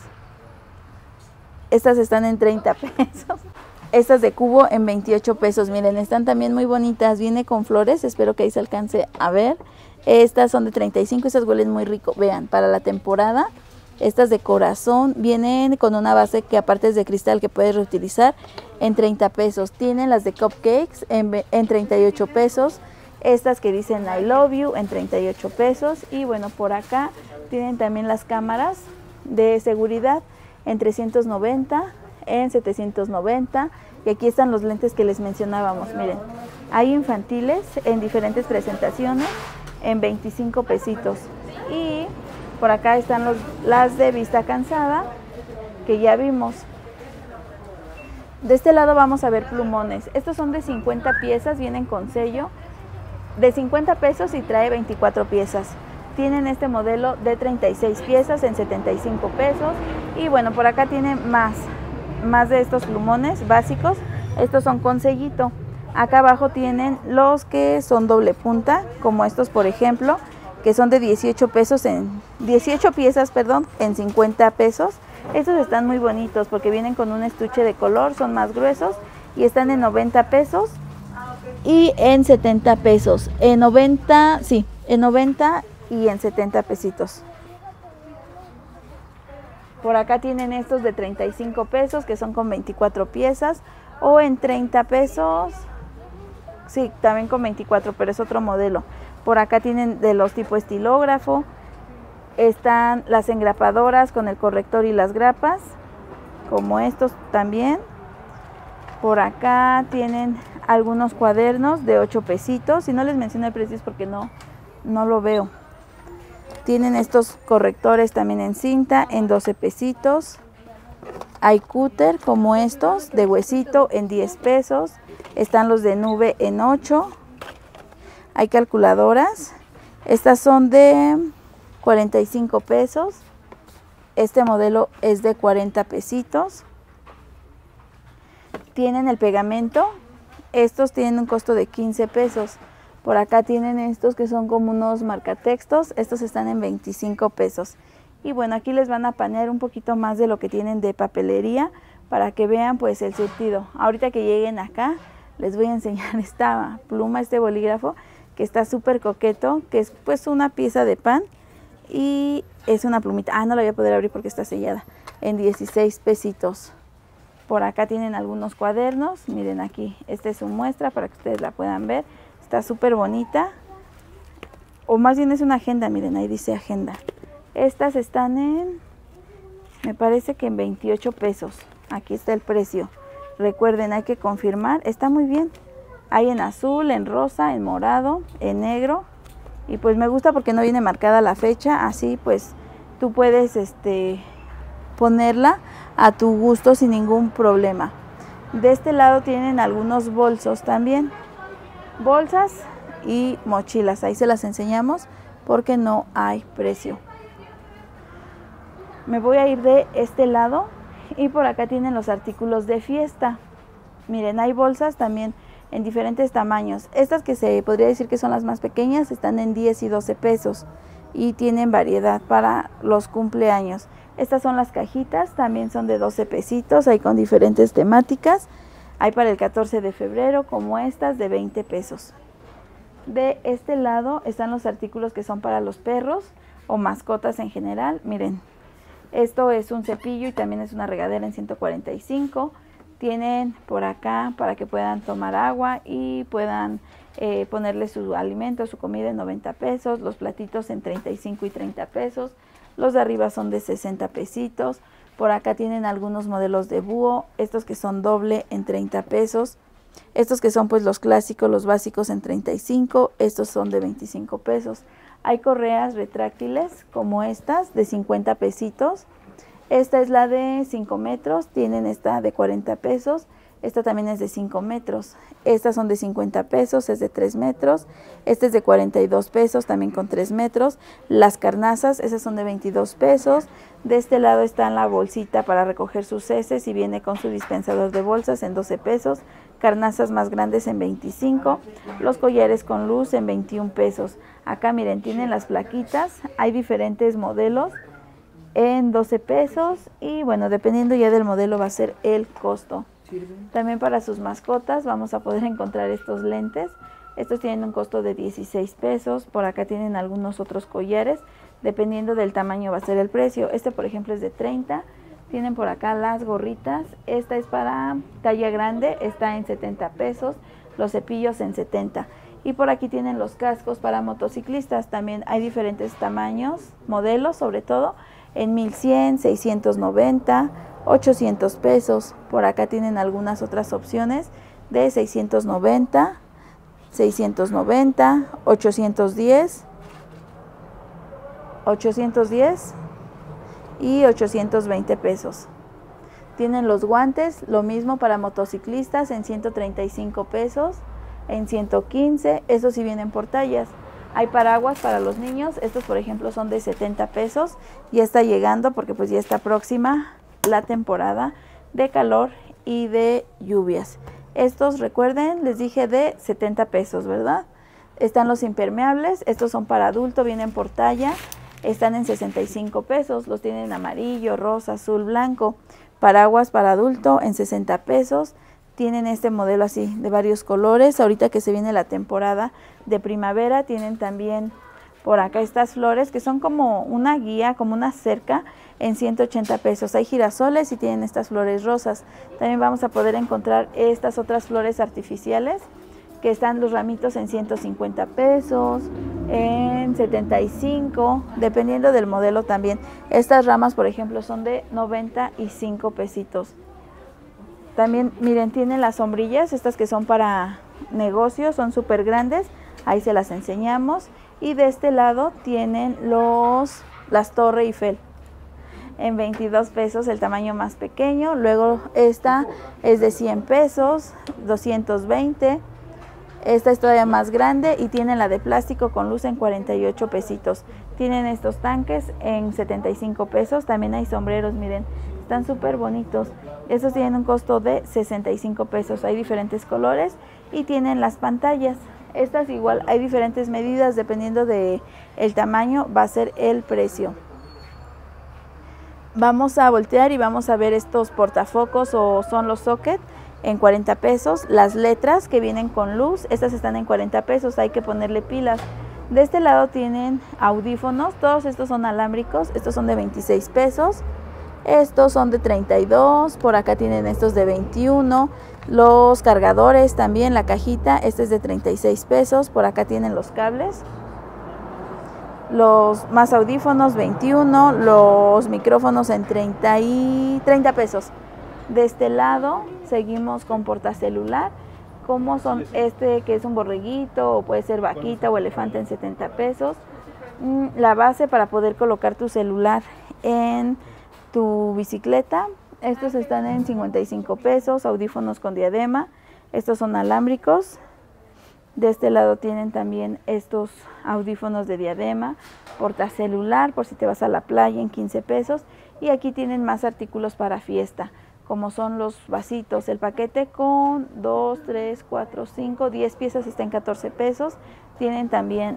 Estas están en treinta pesos. Estas de cubo en veintiocho pesos. Miren, están también muy bonitas. Viene con flores, espero que ahí se alcance a ver. Estas son de treinta y cinco, estas huelen muy rico. Vean, para la temporada, estas de corazón vienen con una base que aparte es de cristal que puedes reutilizar en treinta pesos. Tienen las de cupcakes en, en treinta y ocho pesos. Estas que dicen I love you en treinta y ocho pesos. Y bueno, por acá tienen también las cámaras de seguridad en trescientos noventa, en setecientos noventa. Y aquí están los lentes que les mencionábamos. Miren, hay infantiles en diferentes presentaciones en veinticinco pesitos. Y por acá están los, las de vista cansada que ya vimos. De este lado vamos a ver plumones. Estos son de cincuenta piezas, vienen con sello. De cincuenta pesos y trae veinticuatro piezas. Tienen este modelo de treinta y seis piezas en setenta y cinco pesos. Y bueno, por acá tienen más, más de estos plumones básicos. Estos son con sellito. Acá abajo tienen los que son doble punta, como estos por ejemplo, que son de dieciocho pesos en dieciocho piezas, perdón, en cincuenta pesos. Estos están muy bonitos porque vienen con un estuche de color, son más gruesos y están en noventa pesos. Y en setenta pesos, en noventa, sí, en noventa y en setenta pesitos. Por acá tienen estos de treinta y cinco pesos que son con veinticuatro piezas, o en treinta pesos, sí, también con veinticuatro, pero es otro modelo. Por acá tienen de los tipo estilógrafo, están las engrapadoras con el corrector y las grapas, como estos también. Por acá tienen algunos cuadernos de ocho pesitos. Y no les menciono precios porque no, no lo veo. Tienen estos correctores también en cinta en doce pesitos. Hay cúter como estos de huesito en diez pesos. Están los de nube en ocho. Hay calculadoras. Estas son de cuarenta y cinco pesos. Este modelo es de cuarenta pesitos. Tienen el pegamento. Estos tienen un costo de quince pesos. Por acá tienen estos que son como unos marcatextos. Estos están en veinticinco pesos. Y bueno, aquí les van a poner un poquito más de lo que tienen de papelería para que vean pues el surtido. Ahorita que lleguen acá les voy a enseñar esta pluma, este bolígrafo que está súper coqueto, que es pues una pieza de pan y es una plumita. Ah, no la voy a poder abrir porque está sellada. En dieciséis pesitos. Por acá tienen algunos cuadernos. Miren aquí, esta es su muestra para que ustedes la puedan ver. Está súper bonita. O más bien es una agenda, miren, ahí dice agenda. Estas están en, me parece que en veintiocho pesos. Aquí está el precio. Recuerden, hay que confirmar. Está muy bien. Hay en azul, en rosa, en morado, en negro. Y pues me gusta porque no viene marcada la fecha. Así pues tú puedes este, ponerla a tu gusto sin ningún problema. De este lado tienen algunos bolsos también. Bolsas y mochilas. Ahí se las enseñamos porque no hay precio. Me voy a ir de este lado y por acá tienen los artículos de fiesta. Miren, hay bolsas también en diferentes tamaños. Estas que se podría decir que son las más pequeñas están en diez y doce pesos y tienen variedad para los cumpleaños. Estas son las cajitas, también son de doce pesitos, hay con diferentes temáticas. Hay para el catorce de febrero como estas de veinte pesos. De este lado están los artículos que son para los perros o mascotas en general. Miren. Esto es un cepillo y también es una regadera en ciento cuarenta y cinco. Tienen por acá para que puedan tomar agua y puedan eh, ponerle su alimento, su comida en noventa pesos. Los platitos en treinta y cinco y treinta pesos. Los de arriba son de sesenta pesitos. Por acá tienen algunos modelos de búho. Estos que son doble en treinta pesos. Estos que son pues los clásicos, los básicos en treinta y cinco. Estos son de veinticinco pesos. Hay correas retráctiles como estas de cincuenta pesitos. Esta es la de cinco metros, tienen esta de cuarenta pesos. Esta también es de cinco metros. Estas son de cincuenta pesos, es de tres metros. Este es de cuarenta y dos pesos, también con tres metros. Las carnazas, esas son de veintidós pesos. De este lado está la bolsita para recoger sus heces y viene con su dispensador de bolsas en doce pesos. Carnazas más grandes en veinticinco. Los collares con luz en veintiún pesos. Acá miren, tienen las plaquitas. Hay diferentes modelos en doce pesos. Y bueno, dependiendo ya del modelo va a ser el costo. También para sus mascotas vamos a poder encontrar estos lentes. Estos tienen un costo de dieciséis pesos. Por acá tienen algunos otros collares. Dependiendo del tamaño va a ser el precio. Este por ejemplo es de treinta. Tienen por acá las gorritas. Esta es para talla grande. Está en setenta pesos. Los cepillos en setenta. Y por aquí tienen los cascos para motociclistas. También hay diferentes tamaños, modelos sobre todo. En mil cien, seiscientos noventa, ochocientos pesos. Por acá tienen algunas otras opciones de seiscientos noventa, seiscientos noventa, ochocientos diez, ochocientos diez y ochocientos veinte pesos. Tienen los guantes, lo mismo para motociclistas en ciento treinta y cinco pesos, en ciento quince, esos sí vienen por tallas. Hay paraguas para los niños, estos por ejemplo son de setenta pesos, ya está llegando porque pues ya está próxima la temporada de calor y de lluvias. Estos recuerden, les dije de setenta pesos, ¿verdad? Están los impermeables, estos son para adulto, vienen por talla, están en sesenta y cinco pesos, los tienen amarillo, rosa, azul, blanco. Paraguas para adulto en sesenta pesos. Tienen este modelo así de varios colores. Ahorita que se viene la temporada de primavera, tienen también por acá estas flores que son como una guía, como una cerca en ciento ochenta pesos. Hay girasoles y tienen estas flores rosas. También vamos a poder encontrar estas otras flores artificiales que están los ramitos en ciento cincuenta pesos, en setenta y cinco, dependiendo del modelo también. Estas ramas, por ejemplo, son de noventa y cinco pesitos. También, miren, tienen las sombrillas, estas que son para negocios, son súper grandes. Ahí se las enseñamos. Y de este lado tienen los, las Torre Eiffel en veintidós pesos, el tamaño más pequeño. Luego esta es de cien pesos, doscientos veinte. Esta es todavía más grande y tiene la de plástico con luz en cuarenta y ocho pesitos. Tienen estos tanques en setenta y cinco pesos. También hay sombreros, miren, están súper bonitos. Estos tienen un costo de sesenta y cinco pesos. Hay diferentes colores y tienen las pantallas. Estas igual hay diferentes medidas, dependiendo de el tamaño va a ser el precio. Vamos a voltear y vamos a ver estos portafocos, o son los socket, en cuarenta pesos. Las letras que vienen con luz, estas están en cuarenta pesos, hay que ponerle pilas. De este lado tienen audífonos, todos estos son alámbricos, estos son de veintiséis pesos. Estos son de treinta y dos, por acá tienen estos de veintiuno. Los cargadores también, la cajita, este es de treinta y seis pesos. Por acá tienen los cables. Los más audífonos, veintiuno. Los micrófonos en treinta y treinta pesos. De este lado seguimos con portacelular, como son este que es un borreguito, o puede ser vaquita o elefante, en setenta pesos. La base para poder colocar tu celular en tu bicicleta, estos están en cincuenta y cinco pesos. Audífonos con diadema, estos son alámbricos. De este lado tienen también estos audífonos de diadema. Portacelular por si te vas a la playa, en quince pesos. Y aquí tienen más artículos para fiesta, como son los vasitos. El paquete con dos, tres, cuatro, cinco, diez piezas está en catorce pesos. Tienen también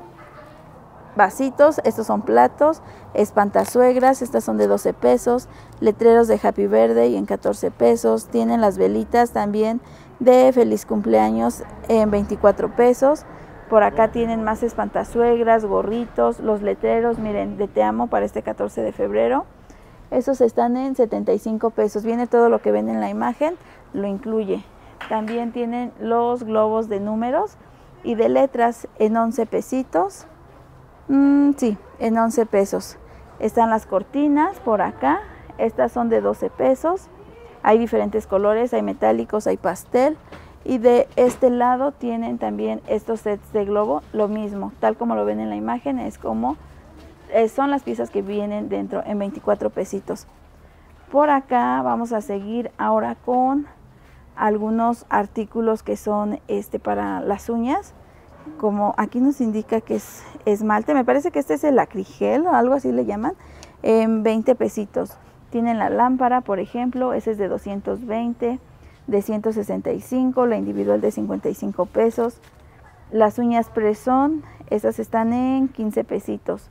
vasitos, estos son platos, espantasuegras, estas son de doce pesos, letreros de Happy Birthday en catorce pesos, tienen las velitas también de feliz cumpleaños en veinticuatro pesos. Por acá tienen más espantasuegras, gorritos, los letreros, miren, de te amo para este catorce de febrero. Estos están en setenta y cinco pesos, viene todo lo que ven en la imagen, lo incluye. También tienen los globos de números y de letras en once pesitos. Mm, sí, en once pesos. Están las cortinas por acá, estas son de doce pesos. Hay diferentes colores, hay metálicos, hay pastel. Y de este lado tienen también estos sets de globo, lo mismo, tal como lo ven en la imagen, es como eh, son las piezas que vienen dentro en veinticuatro pesitos. Por acá vamos a seguir ahora con algunos artículos que son este para las uñas. Como aquí nos indica que es esmalte, me parece que este es el acrigel o algo así le llaman, en veinte pesitos. Tienen la lámpara, por ejemplo, ese es de doscientos veinte, de ciento sesenta y cinco, la individual de cincuenta y cinco pesos. Las uñas presón, estas están en quince pesitos.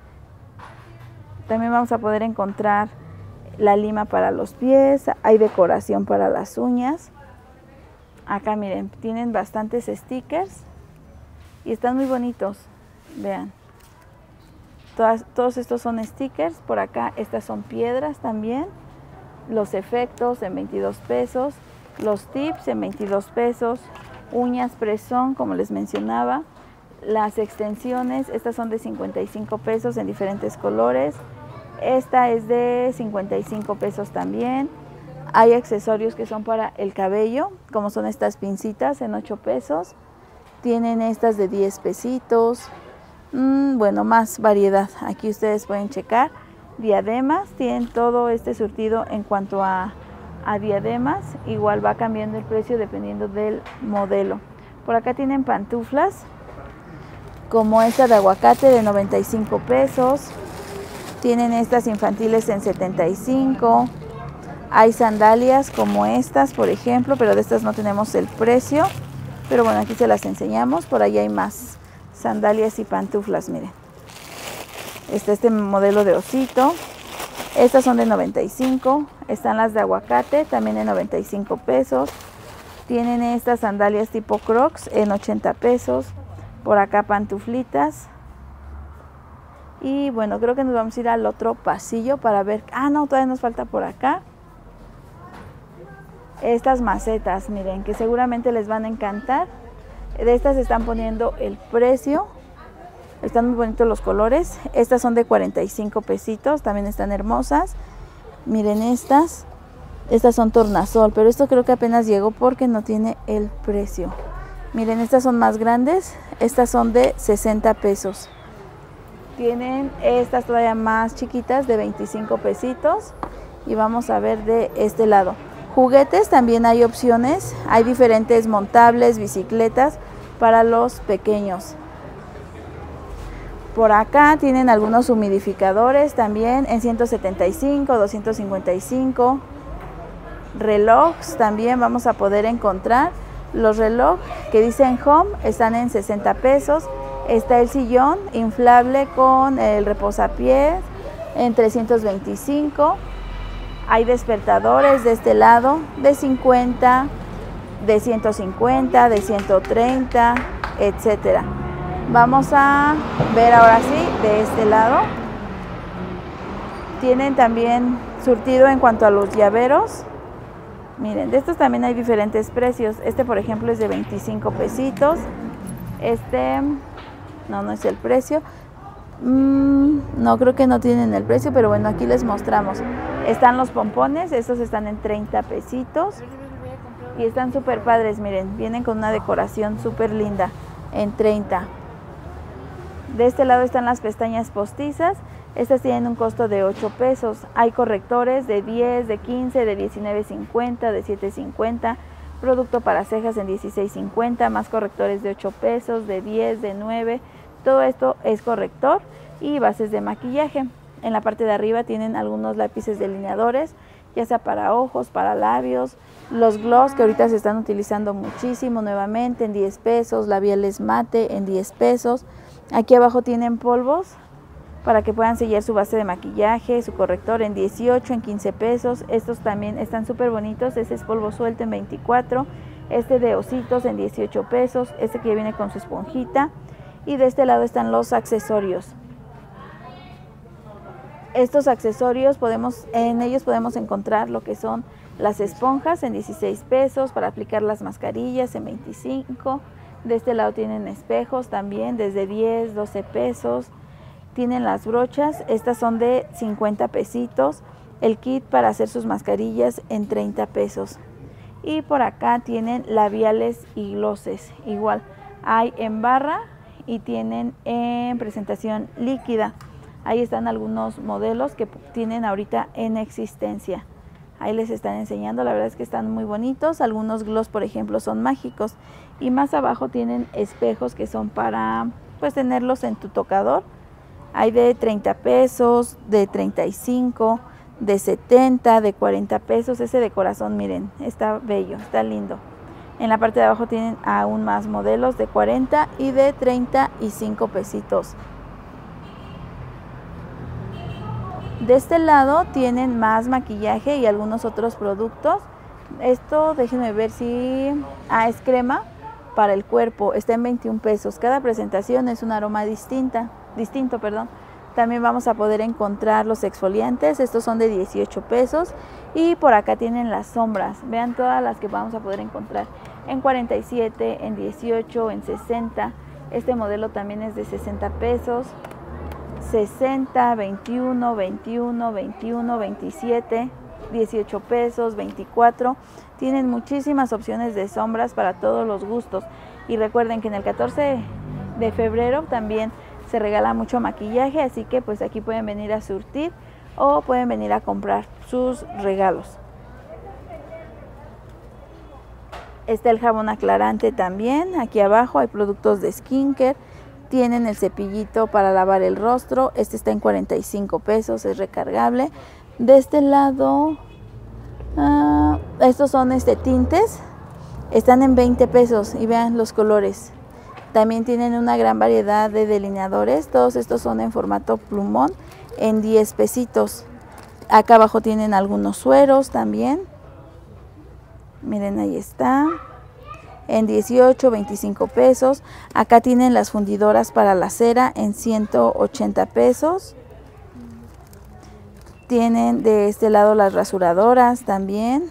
También vamos a poder encontrar la lima para los pies, hay decoración para las uñas. Acá miren, tienen bastantes stickers y están muy bonitos, vean. Todas, todos estos son stickers, por acá estas son piedras también. Los efectos en veintidós pesos, los tips en veintidós pesos, uñas presón como les mencionaba. Las extensiones, estas son de cincuenta y cinco pesos en diferentes colores. Esta es de cincuenta y cinco pesos también. Hay accesorios que son para el cabello, como son estas pincitas en ocho pesos. Tienen estas de diez pesitos. Mm, bueno, más variedad. Aquí ustedes pueden checar. Diademas, tienen todo este surtido en cuanto a, a diademas. Igual va cambiando el precio dependiendo del modelo. Por acá tienen pantuflas, como esta de aguacate de noventa y cinco pesos. Tienen estas infantiles en setenta y cinco. Hay sandalias como estas, por ejemplo, pero de estas no tenemos el precio. Pero bueno, aquí se las enseñamos. Por ahí hay más sandalias y pantuflas, miren. Está este modelo de osito. Estas son de noventa y cinco. Están las de aguacate, también de noventa y cinco pesos. Tienen estas sandalias tipo Crocs en ochenta pesos. Por acá pantuflitas. Y bueno, creo que nos vamos a ir al otro pasillo para ver. Ah, no, todavía nos falta por acá. Estas macetas, miren, que seguramente les van a encantar. De estas están poniendo el precio. Están muy bonitos los colores. Estas son de cuarenta y cinco pesitos, también están hermosas. Miren estas. Estas son tornasol, pero esto creo que apenas llegó porque no tiene el precio. Miren, estas son más grandes. Estas son de sesenta pesos. Tienen estas todavía más chiquitas de veinticinco pesitos. Y vamos a ver de este lado. Juguetes también hay opciones. Hay diferentes montables, bicicletas para los pequeños. Por acá tienen algunos humidificadores también en ciento setenta y cinco, doscientos cincuenta y cinco. Relojes también vamos a poder encontrar. Los relojes que dicen Home están en sesenta pesos. Está el sillón inflable con el reposapiés en trescientos veinticinco. Hay despertadores de este lado de cincuenta, de ciento cincuenta, de ciento treinta, etcétera. Vamos a ver ahora sí de este lado. Tienen también surtido en cuanto a los llaveros. Miren, de estos también hay diferentes precios. Este, por ejemplo, es de veinticinco pesitos. Este, no, no es el precio. Mm, no, creo que no tienen el precio, pero bueno, aquí les mostramos. Están los pompones, estos están en treinta pesitos. Y están súper padres, miren, vienen con una decoración súper linda, en treinta. De este lado están las pestañas postizas. Estas tienen un costo de ocho pesos. Hay correctores de diez, de quince, de diecinueve cincuenta, de siete cincuenta. Producto para cejas en dieciséis cincuenta. Más correctores de ocho pesos, de diez, de nueve. Todo esto es corrector y bases de maquillaje. En la parte de arriba tienen algunos lápices delineadores, ya sea para ojos, para labios. Los gloss que ahorita se están utilizando muchísimo nuevamente en diez pesos. Labiales mate en diez pesos. Aquí abajo tienen polvos para que puedan sellar su base de maquillaje, su corrector en dieciocho, en quince pesos. Estos también están súper bonitos. Este es polvo suelto en veinticuatro. Este de ositos en dieciocho pesos. Este que viene con su esponjita. Y de este lado están los accesorios. Estos accesorios, podemos, en ellos podemos encontrar lo que son las esponjas en dieciséis pesos, para aplicar las mascarillas en veinticinco. De este lado tienen espejos también desde diez, doce pesos. Tienen las brochas, estas son de cincuenta pesitos. El kit para hacer sus mascarillas en treinta pesos. Y por acá tienen labiales y glosses. Igual, hay en barra y tienen en presentación líquida. Ahí están algunos modelos que tienen ahorita en existencia. Ahí les están enseñando, la verdad es que están muy bonitos. Algunos gloss, por ejemplo, son mágicos. Y más abajo tienen espejos que son para pues tenerlos en tu tocador. Hay de treinta pesos, de treinta y cinco, de setenta, de cuarenta pesos. Ese de corazón, miren, está bello, está lindo. En la parte de abajo tienen aún más modelos de cuarenta y de treinta y cinco pesitos. De este lado tienen más maquillaje y algunos otros productos. Esto, déjenme ver si... Ah, es crema para el cuerpo. Está en veintiún pesos. Cada presentación es un aroma distinta, distinto. Perdón. También vamos a poder encontrar los exfoliantes. Estos son de dieciocho pesos. Y por acá tienen las sombras. Vean todas las que vamos a poder encontrar. En cuarenta y siete, en dieciocho, en sesenta. Este modelo también es de sesenta pesos. sesenta, veintiuno, veintiuno, veintiuno, veintisiete, dieciocho pesos, veinticuatro. Tienen muchísimas opciones de sombras para todos los gustos. Y recuerden que en el catorce de febrero también se regala mucho maquillaje, así que pues aquí pueden venir a surtir o pueden venir a comprar sus regalos. Está el jabón aclarante también. Aquí abajo hay productos de skincare. Tienen el cepillito para lavar el rostro. Este está en cuarenta y cinco pesos, es recargable. De este lado, uh, estos son este tintes. Están en veinte pesos y vean los colores. También tienen una gran variedad de delineadores. Todos estos son en formato plumón en diez pesitos. Acá abajo tienen algunos sueros también. Miren, ahí está. En dieciocho, veinticinco pesos. Acá tienen las fundidoras para la cera en ciento ochenta pesos. Tienen de este lado las rasuradoras también.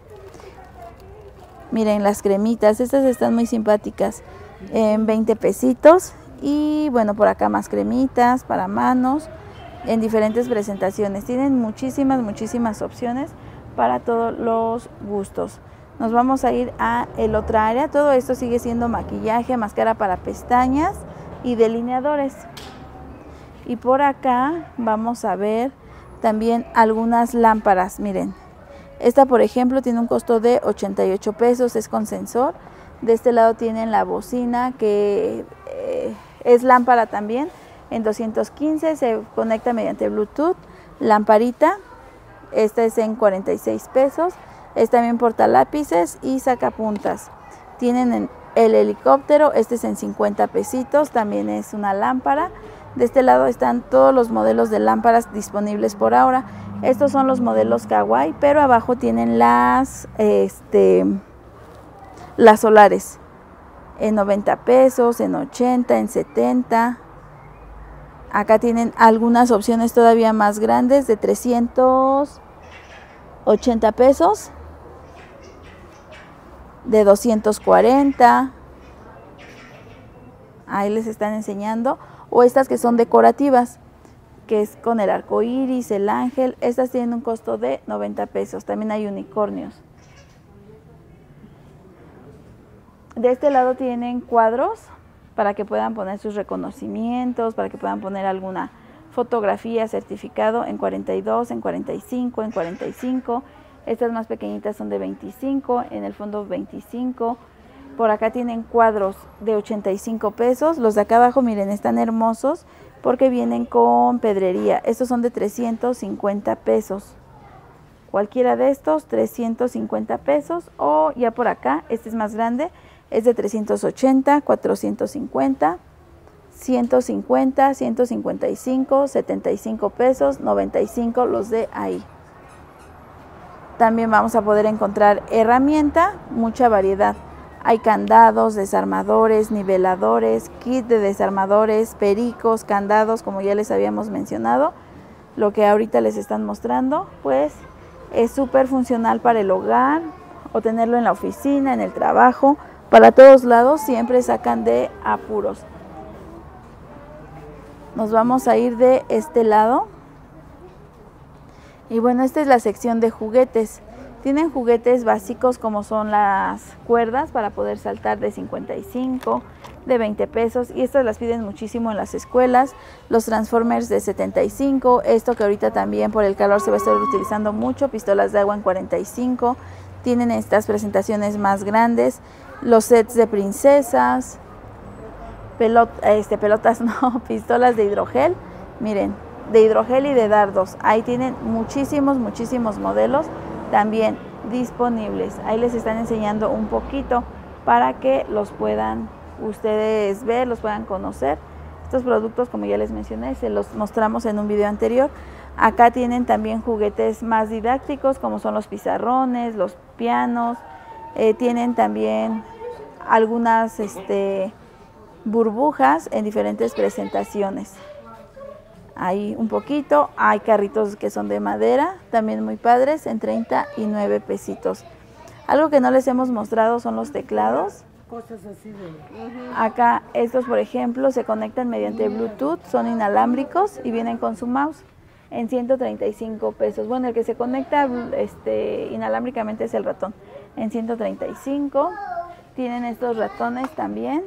Miren las cremitas, estas están muy simpáticas, en veinte pesitos. Y bueno, por acá más cremitas para manos en diferentes presentaciones. Tienen muchísimas, muchísimas opciones para todos los gustos. Nos vamos a ir a el otra área. Todo esto sigue siendo maquillaje, máscara para pestañas y delineadores. Y por acá vamos a ver también algunas lámparas. Miren, esta por ejemplo tiene un costo de ochenta y ocho pesos, es con sensor. De este lado tienen la bocina que eh, es lámpara también, en doscientos quince, se conecta mediante Bluetooth. Lamparita, esta es en cuarenta y seis pesos, es también portalápices y sacapuntas. Tienen el helicóptero, este es en cincuenta pesitos, también es una lámpara. De este lado están todos los modelos de lámparas disponibles por ahora. Estos son los modelos Kawaii, pero abajo tienen las, este, las solares en noventa pesos, en ochenta, en setenta. Acá tienen algunas opciones todavía más grandes de trescientos ochenta pesos, de doscientos cuarenta. Ahí les están enseñando. O estas que son decorativas, que es con el arco iris, el ángel. Estas tienen un costo de noventa pesos. También hay unicornios. De este lado tienen cuadros para que puedan poner sus reconocimientos, para que puedan poner alguna fotografía, certificado en cuarenta y dos, en cuarenta y cinco, en cuarenta y cinco. Estas más pequeñitas son de veinticinco, en el fondo veinticinco. Por acá tienen cuadros de ochenta y cinco pesos. Los de acá abajo, miren, están hermosos porque vienen con pedrería. Estos son de trescientos cincuenta pesos. Cualquiera de estos, trescientos cincuenta pesos. O ya por acá, este es más grande, es de trescientos ochenta, cuatrocientos cincuenta, ciento cincuenta, ciento cincuenta y cinco, setenta y cinco pesos, noventa y cinco los de ahí. También vamos a poder encontrar herramienta, mucha variedad. Hay candados, desarmadores, niveladores, kit de desarmadores, pericos, candados, como ya les habíamos mencionado. Lo que ahorita les están mostrando, pues es súper funcional para el hogar o tenerlo en la oficina, en el trabajo. Para todos lados siempre sacan de apuros. Nos vamos a ir de este lado. Y bueno, esta es la sección de juguetes. Tienen juguetes básicos como son las cuerdas para poder saltar de cincuenta y cinco, de veinte pesos. Y estas las piden muchísimo en las escuelas. Los Transformers de setenta y cinco. Esto que ahorita también por el calor se va a estar utilizando mucho. Pistolas de agua en cuarenta y cinco. Tienen estas presentaciones más grandes. Los sets de princesas. Pelot, este, pelotas no, pistolas de hidrogel. Miren, de hidrogel y de dardos. Ahí tienen muchísimos, muchísimos modelos también disponibles. Ahí les están enseñando un poquito para que los puedan ustedes ver, los puedan conocer. Estos productos, como ya les mencioné, se los mostramos en un video anterior. Acá tienen también juguetes más didácticos, como son los pizarrones, los pianos. Eh, tienen también algunas este, burbujas en diferentes presentaciones. Ahí un poquito, hay carritos que son de madera, también muy padres, en treinta y nueve pesitos. Algo que no les hemos mostrado son los teclados. Cosas así de... Acá estos, por ejemplo, se conectan mediante Bluetooth, son inalámbricos y vienen con su mouse en ciento treinta y cinco pesos. Bueno, el que se conecta este, inalámbricamente es el ratón, en ciento treinta y cinco. Tienen estos ratones también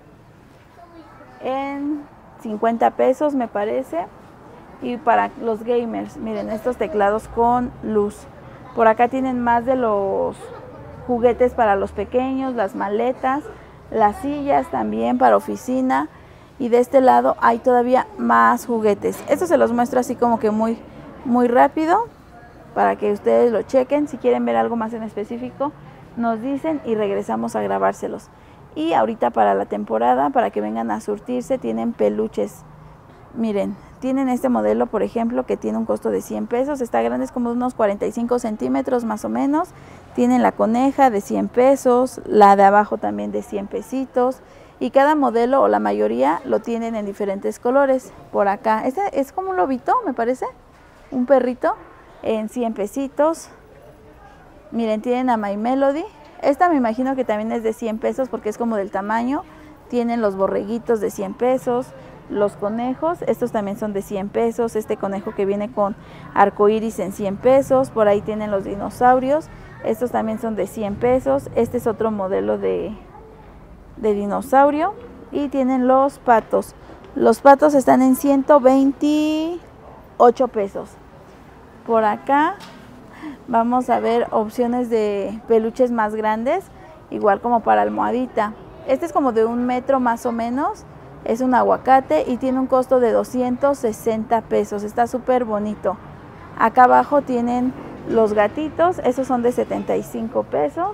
en cincuenta pesos, me parece. Y para los gamers, miren, estos teclados con luz. Por acá tienen más de los juguetes para los pequeños, las maletas, las sillas también para oficina. Y de este lado hay todavía más juguetes. Esto se los muestro así como que muy, muy rápido para que ustedes lo chequen. Si quieren ver algo más en específico, nos dicen y regresamos a grabárselos. Y ahorita para la temporada, para que vengan a surtirse, tienen peluches. Miren, tienen este modelo, por ejemplo, que tiene un costo de cien pesos. Está grande, es como unos cuarenta y cinco centímetros más o menos. Tienen la coneja de cien pesos, la de abajo también de cien pesitos. Y cada modelo, o la mayoría, lo tienen en diferentes colores. Por acá, este es como un lobito, me parece. Un perrito en cien pesitos. Miren, tienen a My Melody. Esta me imagino que también es de cien pesos porque es como del tamaño. Tienen los borreguitos de cien pesos. Los conejos, estos también son de cien pesos. Este conejo que viene con arco iris en cien pesos. Por ahí tienen los dinosaurios. Estos también son de cien pesos. Este es otro modelo de, de dinosaurio. Y tienen los patos. Los patos están en ciento veintiocho pesos. Por acá vamos a ver opciones de peluches más grandes, igual como para almohadita. Este es como de un metro más o menos. Es un aguacate y tiene un costo de doscientos sesenta pesos. Está súper bonito. Acá abajo tienen los gatitos. Esos son de setenta y cinco pesos.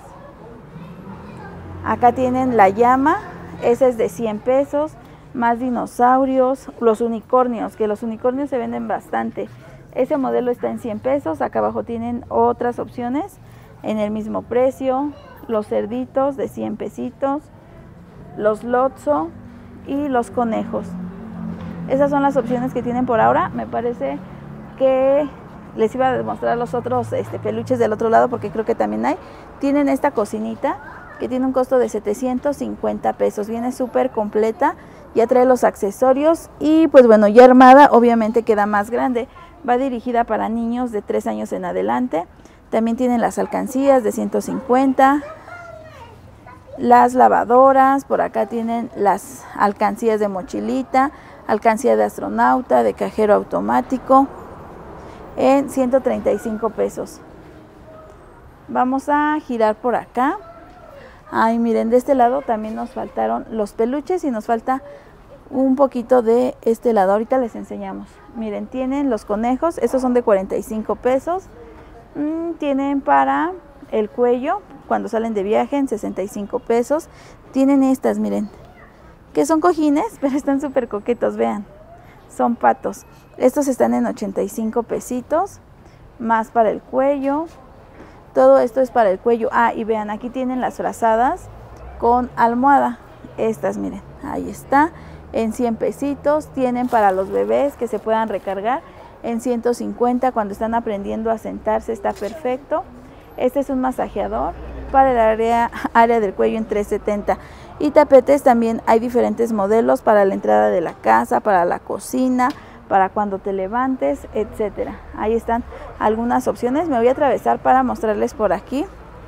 Acá tienen la llama. Ese es de cien pesos. Más dinosaurios. Los unicornios, que los unicornios se venden bastante. Ese modelo está en cien pesos. Acá abajo tienen otras opciones en el mismo precio. Los cerditos de cien pesitos. Los Lotso y los conejos. Esas son las opciones que tienen por ahora. Me parece que les iba a demostrar los otros este, peluches del otro lado, porque creo que también hay. Tienen esta cocinita que tiene un costo de setecientos cincuenta pesos. Viene súper completa, ya trae los accesorios y pues bueno, ya armada, obviamente queda más grande. Va dirigida para niños de tres años en adelante. También tienen las alcancías de ciento cincuenta. Las lavadoras, por acá tienen las alcancías de mochilita, alcancía de astronauta, de cajero automático, en ciento treinta y cinco pesos. Vamos a girar por acá. Ay, miren, de este lado también nos faltaron los peluches y nos falta un poquito de este lado. Ahorita les enseñamos. Miren, tienen los conejos, estos son de cuarenta y cinco pesos. Mm, tienen para el cuello, cuando salen de viaje, en sesenta y cinco pesos. Tienen estas, miren, que son cojines, pero están súper coquetos, vean. Son patos. Estos están en ochenta y cinco pesitos, más para el cuello. Todo esto es para el cuello. Ah, y vean, aquí tienen las frazadas con almohada. Estas, miren, ahí está, en cien pesitos. Tienen para los bebés que se puedan recargar en ciento cincuenta. Cuando están aprendiendo a sentarse está perfecto. Este es un masajeador para el área, área del cuello en trescientos setenta. Y tapetes también hay diferentes modelos para la entrada de la casa, para la cocina, para cuando te levantes, etcétera. Ahí están algunas opciones. Me voy a atravesar para mostrarles por aquí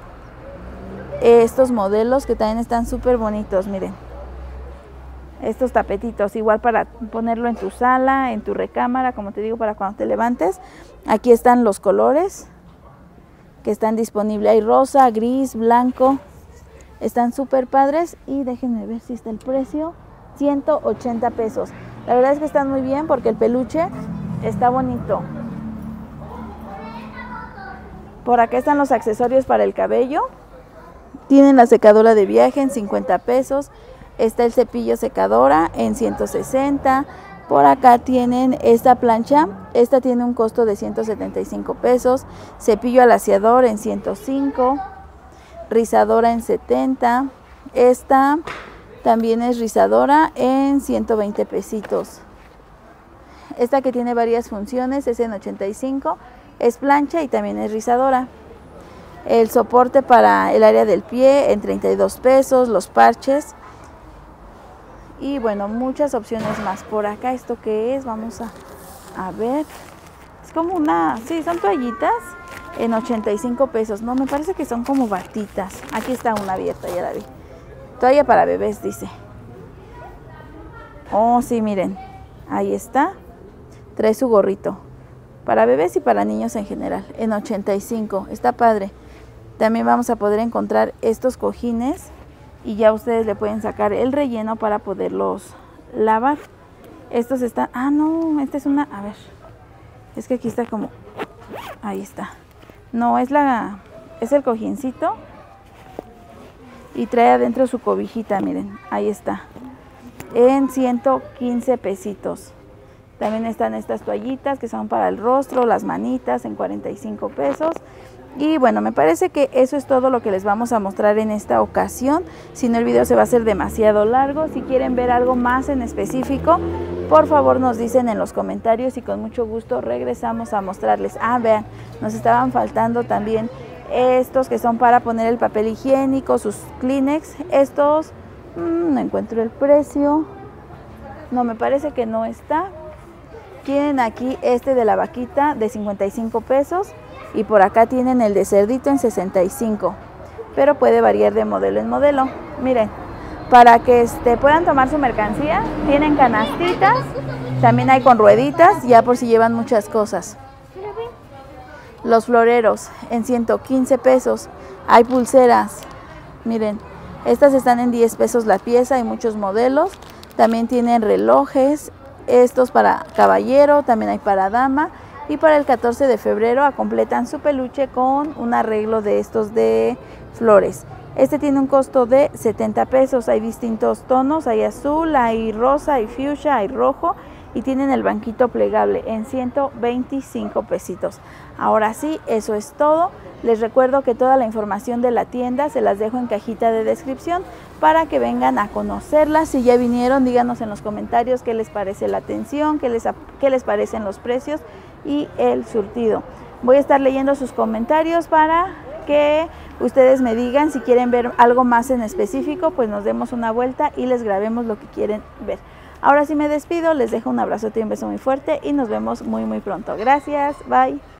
estos modelos que también están súper bonitos. Miren, estos tapetitos, igual para ponerlo en tu sala, en tu recámara, como te digo, para cuando te levantes. Aquí están los colores que están disponibles. Hay rosa, gris, blanco. Están súper padres y déjenme ver si está el precio. ciento ochenta pesos. La verdad es que están muy bien porque el peluche está bonito. Por acá están los accesorios para el cabello. Tienen la secadora de viaje en cincuenta pesos. Está el cepillo secadora en ciento sesenta. Por acá tienen esta plancha. Esta tiene un costo de ciento setenta y cinco pesos. Cepillo alaciador en ciento cinco. Rizadora en setenta. Esta también es rizadora en ciento veinte pesitos. Esta que tiene varias funciones es en ochenta y cinco. Es plancha y también es rizadora. El soporte para el área del pie en treinta y dos pesos. Los parches. Y bueno, muchas opciones más. Por acá, ¿esto qué es? Vamos a, a ver. Es como una... Sí, son toallitas en ochenta y cinco pesos. No, me parece que son como batitas. Aquí está una abierta, ya la vi. Toalla para bebés, dice. Oh, sí, miren. Ahí está. Trae su gorrito. Para bebés y para niños en general. En ochenta y cinco. Está padre. También vamos a poder encontrar estos cojines. Y ya ustedes le pueden sacar el relleno para poderlos lavar. Estos están... Ah, no, esta es una... A ver. Es que aquí está como... Ahí está. No, es la... Es el cojincito. Y trae adentro su cobijita, miren. Ahí está. En ciento quince pesitos. También están estas toallitas que son para el rostro, las manitas en cuarenta y cinco pesos. Y bueno, me parece que eso es todo lo que les vamos a mostrar en esta ocasión. Si no, el video se va a hacer demasiado largo. Si quieren ver algo más en específico, por favor nos dicen en los comentarios y con mucho gusto regresamos a mostrarles. Ah, vean, nos estaban faltando también estos que son para poner el papel higiénico, sus Kleenex. Estos, mmm, no encuentro el precio. No, me parece que no está. Tienen aquí este de la vaquita de cincuenta y cinco pesos. Y por acá tienen el de cerdito en sesenta y cinco, pero puede variar de modelo en modelo. Miren, para que este, puedan tomar su mercancía. Tienen canastitas, también hay con rueditas, ya por si llevan muchas cosas. Los floreros en ciento quince pesos. Hay pulseras, miren, estas están en diez pesos la pieza, hay muchos modelos. También tienen relojes, estos para caballero, también hay para dama. Y para el catorce de febrero completan su peluche con un arreglo de estos de flores. Este tiene un costo de setenta pesos, hay distintos tonos, hay azul, hay rosa, hay fuchsia, hay rojo y tienen el banquito plegable en ciento veinticinco pesitos. Ahora sí, eso es todo. Les recuerdo que toda la información de la tienda se las dejo en cajita de descripción para que vengan a conocerla. Si ya vinieron, díganos en los comentarios qué les parece la atención, qué les, qué les parecen los precios y el surtido. Voy a estar leyendo sus comentarios para que ustedes me digan si quieren ver algo más en específico, pues nos demos una vuelta y les grabemos lo que quieren ver. Ahora sí me despido, les dejo un abrazote y un beso muy fuerte y nos vemos muy muy pronto. Gracias, bye.